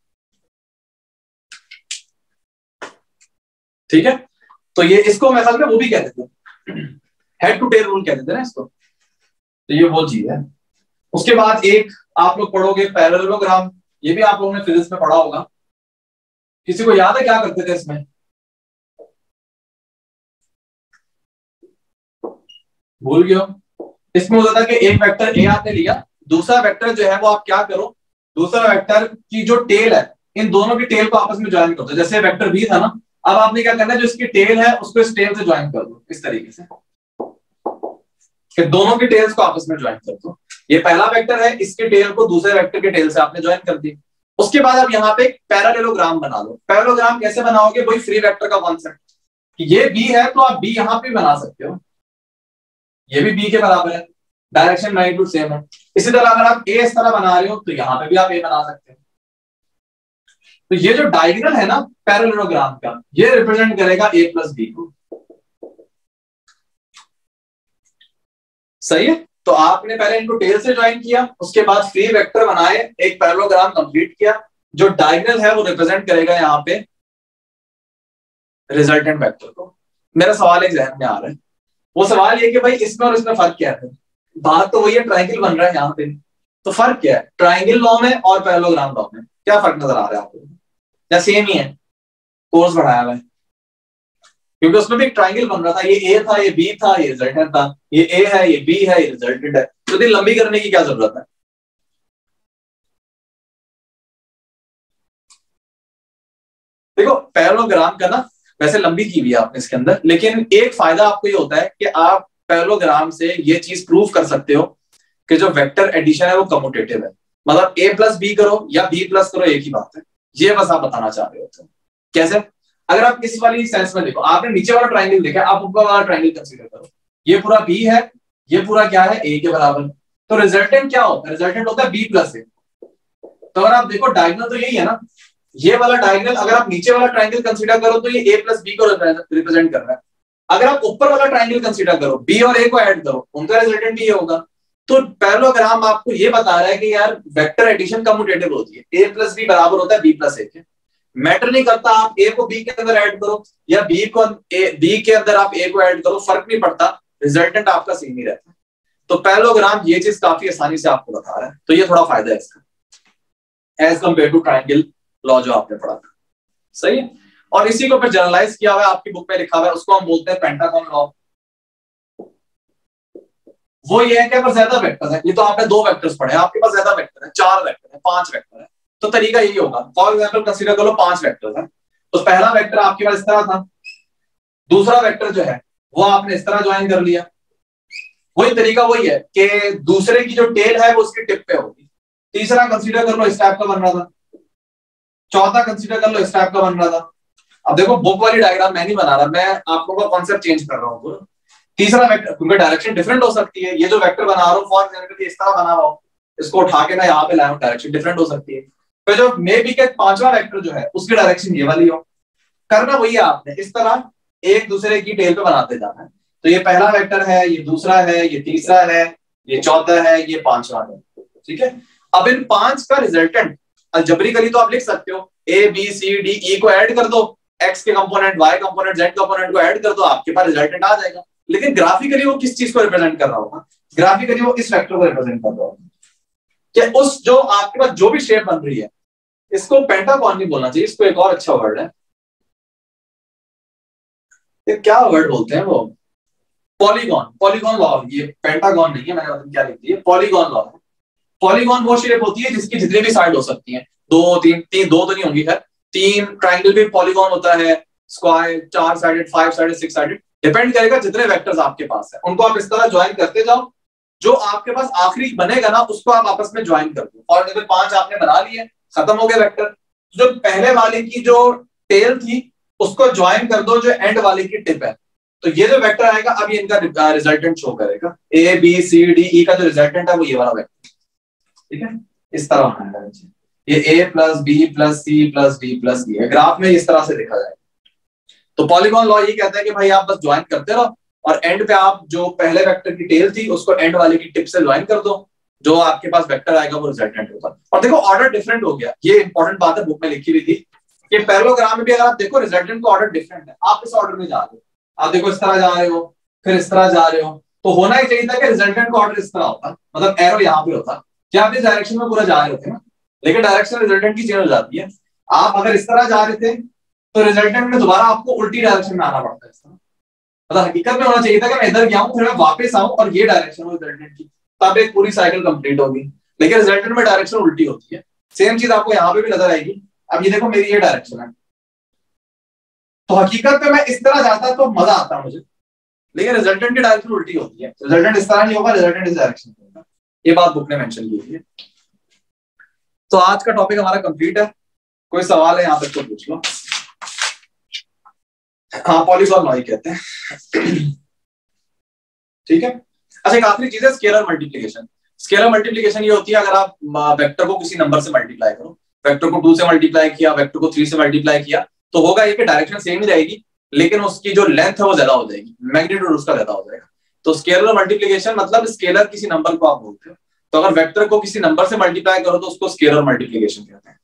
ठीक है। तो ये इसको मैं ख्याल में वो भी कह देते हैं, हेड टू टेल रूल कह देते हैं ना इसको। तो ये वो चीज है। उसके बाद एक आप लोग पढ़ोगे पैरेललोग्राम, ये भी आप लोगों ने फिजिक्स में पढ़ा होगा। किसी को याद है क्या करते थे इसमें, भूल गए हो। इसमें होता था कि एक वेक्टर ए आपने लिया, दूसरा वेक्टर जो है वो आप क्या करो, दूसरा वेक्टर की जो टेल है, इन दोनों की टेल को आपस में ज्वाइन कर दो। जैसे वेक्टर बी था ना, अब आपने क्या करना है, जो इसकी टेल है उसको इस टेल से ज्वाइन कर दो इस तरीके से, कि दोनों की टेल्स को आपस में ज्वाइन कर दो। ये पहला वेक्टर है, इसके टेल को दूसरे वेक्टर के टेल से आपने ज्वाइन कर दी। उसके बाद आप यहाँ पे एक पैरेललोग्राम बना लो। पैरेललोग्राम कैसे बनाओगे, वही फ्री वेक्टर का कॉन्सेप्ट, ये बी है तो आप बी यहाँ पे बना सकते हो, ये भी बी के बराबर है, डायरेक्शन मैग्नीट्यूड सेम है। इसी तरह अगर आप ए इस तरह बना रहे हो तो यहाँ पे भी आप ए बना सकते हो। तो ये जो डायगोनल है ना पैरेललोग्राम का, ये रिप्रेजेंट करेगा a प्लस बी को, सही है। तो आपने पहले इनको टेल से ज्वाइन किया, उसके बाद फ्री वेक्टर बनाए, एक पैरेललोग्राम कंप्लीट किया। जो डायगोनल है वो रिप्रेजेंट करेगा यहाँ पे रिजल्टेंट वेक्टर को। मेरा सवाल एक जहन में आ रहा है, वो सवाल ये कि भाई इसमें और इसमें फर्क क्या है। बात तो वही है, ट्रायंगल बन रहा है यहाँ पे, तो फर्क क्या है ट्रायंगल लॉ में और पैरेललोग्राम लॉ में, क्या फर्क नजर आ रहा है आपको, या सेम ही है, कोर्स बढ़ाया हुआ है। क्योंकि उसमें भी एक ट्रायंगल बन रहा था, ये ए था, ये बी था, ये रिजल्टेंट था, ये ए है, ये बी है, ये रिजल्टेंट है। तो इतनी लंबी करने की क्या जरूरत है। देखो पैरेललोग्राम का ना वैसे लंबी की हुई है आपने इसके अंदर, लेकिन एक फायदा आपको ये होता है कि आप पैरेललोग्राम से ये चीज प्रूव कर सकते हो कि जो वेक्टर एडिशन है वो कम्यूटेटिव है। मतलब ए प्लस बी करो या बी प्लस करो, एक ही बात है। ये बस आप बताना चाह रहे होते हो। कैसे, अगर आप इस वाली सेंस में देखो, आपने नीचे वाला ट्रायंगल देखा, आप ऊपर वाला ट्रायंगल कंसीडर करो। ये पूरा बी है, ये पूरा क्या है, ए के बराबर। तो रिजल्टेंट क्या होता है, रिजल्टेंट होता है बी प्लस ए। तो अगर आप देखो डायगोनल तो यही है ना, ये वाला डायगोनल अगर आप नीचे वाला ट्रायंगल कंसीडर करो तो ये ए प्लस बी को रिप्रेजेंट कर रहा है। अगर आप ऊपर वाला ट्राइंगल कंसीडर करो, बी और ए को ऐड करो, उनका रिजल्टेंट भी ये होगा। तो पैरेललोग्राम आपको ये बता रहा है कि यार वेक्टर एडिशन कम्यूटेटिव होती है, ए प्लस बी बराबर होता है बी प्लस ए के। मैटर नहीं करता आप ए को बी के अंदर ऐड करो या बी को ए बी के अंदर आप ए को ऐड करो, फर्क नहीं पड़ता, रिजल्टेंट आपका सेम ही रहता है। तो पैरेललोग्राम ये चीज काफी आसानी से आपको बता रहा है, तो ये थोड़ा फायदा है इसका as compare to triangle law जो आपने पढ़ा था। सही है। और इसी को फिर जनरलाइज किया हुआ है, आपकी बुक में लिखा हुआ है, उसको हम बोलते हैं पेंटागन लॉ। वो ये है कि अगर ज्यादा वेक्टर है, ये तो आपने दो वेक्टर्स पढ़े, आपके पास ज्यादा वेक्टर है, चार वेक्टर है, पांच वेक्टर है, तो तरीका यही होगा। फॉर एग्जाम्पल कंसीडर कर लो पांच वेक्टर्स हैं, तो पहला वेक्टर आपके पास इस तरह था, दूसरा वेक्टर जो है वो आपने इस तरह ज्वाइन कर लिया। वही तरीका वही है कि दूसरे की जो टेल है वो उसकी टिप पे होगी। तीसरा कंसीडर कर लो इस टाइप का बन रहा था, चौथा कंसीडर कर लो इस टाइप का बन रहा था। अब देखो बुक वाली डायग्राम मैं नहीं बना रहा, मैं आप लोगों का कॉन्सेप्ट चेंज कर रहा हूँ पूरा। तीसरा वेक्टर, क्योंकि डायरेक्शन डिफरेंट हो सकती है, ये जो वेक्टर बना रहा हूँ फॉर एग्जाम्पल इस तरह बना रहा हूँ, इसको उठा के ना यहाँ पे लाया हूँ, डायरेक्शन डिफरेंट हो सकती है। फिर जो मे बी के पांचवा वेक्टर जो है उसकी डायरेक्शन ये वाली हो, करना वही है आपने, इस तरह एक दूसरे की टेल पे बनाते जाना है। तो ये पहला वेक्टर है, ये दूसरा है, ये तीसरा है, ये चौथा है, ये पांचवा है। ठीक है। अब इन पांच का रिजल्टेंट अलजेब्रिकली तो आप लिख सकते हो, A B C D E को ऐड कर दो, एक्स के component y component z component को ऐड कर दो, आपके पास रिजल्टेंट आ जाएगा। लेकिन ग्राफिकली वो किस चीज को रिप्रेजेंट कर रहा होगा? ग्राफिकली वो इस वेक्टर को रिप्रेजेंट कर रहा होगा कि उस जो आपके पास जो भी शेप बन रही है, इसको पेंटागन नहीं बोलना चाहिए, इसको एक और अच्छा वर्ड है, ये क्या वर्ड बोलते हैं वो, पॉलीगॉन। पॉलीगॉन लॉ, ये पेंटागन नहीं है, मैंने मतलब क्या लिख दिया, पॉलीगॉन लॉ है। पॉलीगॉन वो शेप होती है जिसकी जितनी भी साइड हो सकती है, दो तीन तीन दो तो नहीं होंगी खैर, तीन, ट्राइंगल भी पॉलीगॉन होता है, स्क्वायर, चार sided, five sided, six sided, depend करेगा जितने वेक्टर्स आपके पास है, उनको आप इस तरह ज्वाइन करते जाओ, जो आपके पास आखिरी बनेगा ना उसको आप आपस में ज्वाइन कर दो। और अगर पांच आपने बना लिए, खत्म हो गए वेक्टर, जो पहले वाले की जो टेल थी उसको ज्वाइन कर दो जो एंड वाले की टिप है, तो ये जो वेक्टर आएगा अब ये इनका रिजल्टेंट शो करेगा, A B C D E का जो रिजल्टेंट है वो ये वाला वेक्टर। ठीक है, इस तरह होना है, ये a plus b plus c plus d plus e है, ग्राफ में इस तरह से दिखा जाएगा। तो पॉलीगॉन लॉ ये कहता है कि भाई आप बस ज्वाइन करते रहो और एंड पे आप जो पहले वेक्टर की टेल थी उसको एंड वाले की टिप से ज्वाइन कर दो, जो आपके पास वेक्टर आएगा वो रिजल्टेंट होगा। और देखो ऑर्डर डिफरेंट हो गया, ये इंपॉर्टेंट बात है, बुक में लिखी हुई थी कि पैरेललोग्राम में भी अगर आप देखो रिजल्टेंट का ऑर्डर डिफरेंट है, आप इस ऑर्डर में जा रहे हो, आप देखो इस तरह जा रहे हो, फिर इस तरह जा रहे हो, तो होना ही चाहिए था कि रिजल्टेंट का ऑर्डर इस तरह होता, मतलब एरो यहाँ पे होता कि आप इस डायरेक्शन में पूरा जा रहे होते ना, लेकिन डायरेक्शन रिजल्टेंट की चेंज हो जाती है। आप अगर इस तरह जा रहे थे तो रिजल्टेंट में दोबारा आपको उल्टी डायरेक्शन में आना पड़ता है, इस तरह। मतलब हकीकत में होना चाहिए था कि मैं इधर गया हूँ फिर मैं वापस आऊं और ये डायरेक्शन हो रिजल्टेंट की, तब एक पूरी साइकिल कंप्लीट होगी, लेकिन रिजल्टेंट में डायरेक्शन उल्टी होती है। सेम चीज आपको यहाँ पे भी नजर आएगी। अब ये देखो मेरी ये डायरेक्शन है, तो हकीकत में मैं इस तरह जाता तो मजा आता मुझे, लेकिन रिजल्टेंट की डायरेक्शन उल्टी होती है, रिजल्टेंट इस तरह नहीं होगा, रिजल्टेंट इस डायरेक्शन में होगा। ये बात बुक ने मेंशन की है। तो आज का टॉपिक हमारा कंप्लीट है, कोई सवाल है यहाँ तक तो पूछ लो। हाँ, पॉलीगॉन लॉ कहते हैं। ठीक है। अच्छा, एक आखिरी चीज है स्केलर मल्टीप्लिकेशन। स्केलर मल्टीप्लिकेशन ये होती है अगर आप वेक्टर को किसी नंबर से मल्टीप्लाई करो, वेक्टर को टू से मल्टीप्लाई किया, वेक्टर को थ्री से मल्टीप्लाई किया, तो होगा ये कि डायरेक्शन सेम ही रहेगी, लेकिन उसकी जो लेंथ है वो ज्यादा हो जाएगी, मैग्नीट्यूड उसका ज्यादा हो जाएगा। तो स्केलर मल्टीप्लिकेशन मतलब स्केलर किसी नंबर को आप बोलते हो, तो अगर वेक्टर को किसी नंबर से मल्टीप्लाई करो तो उसको स्केलर मल्टीप्लिकेशन कहते हैं।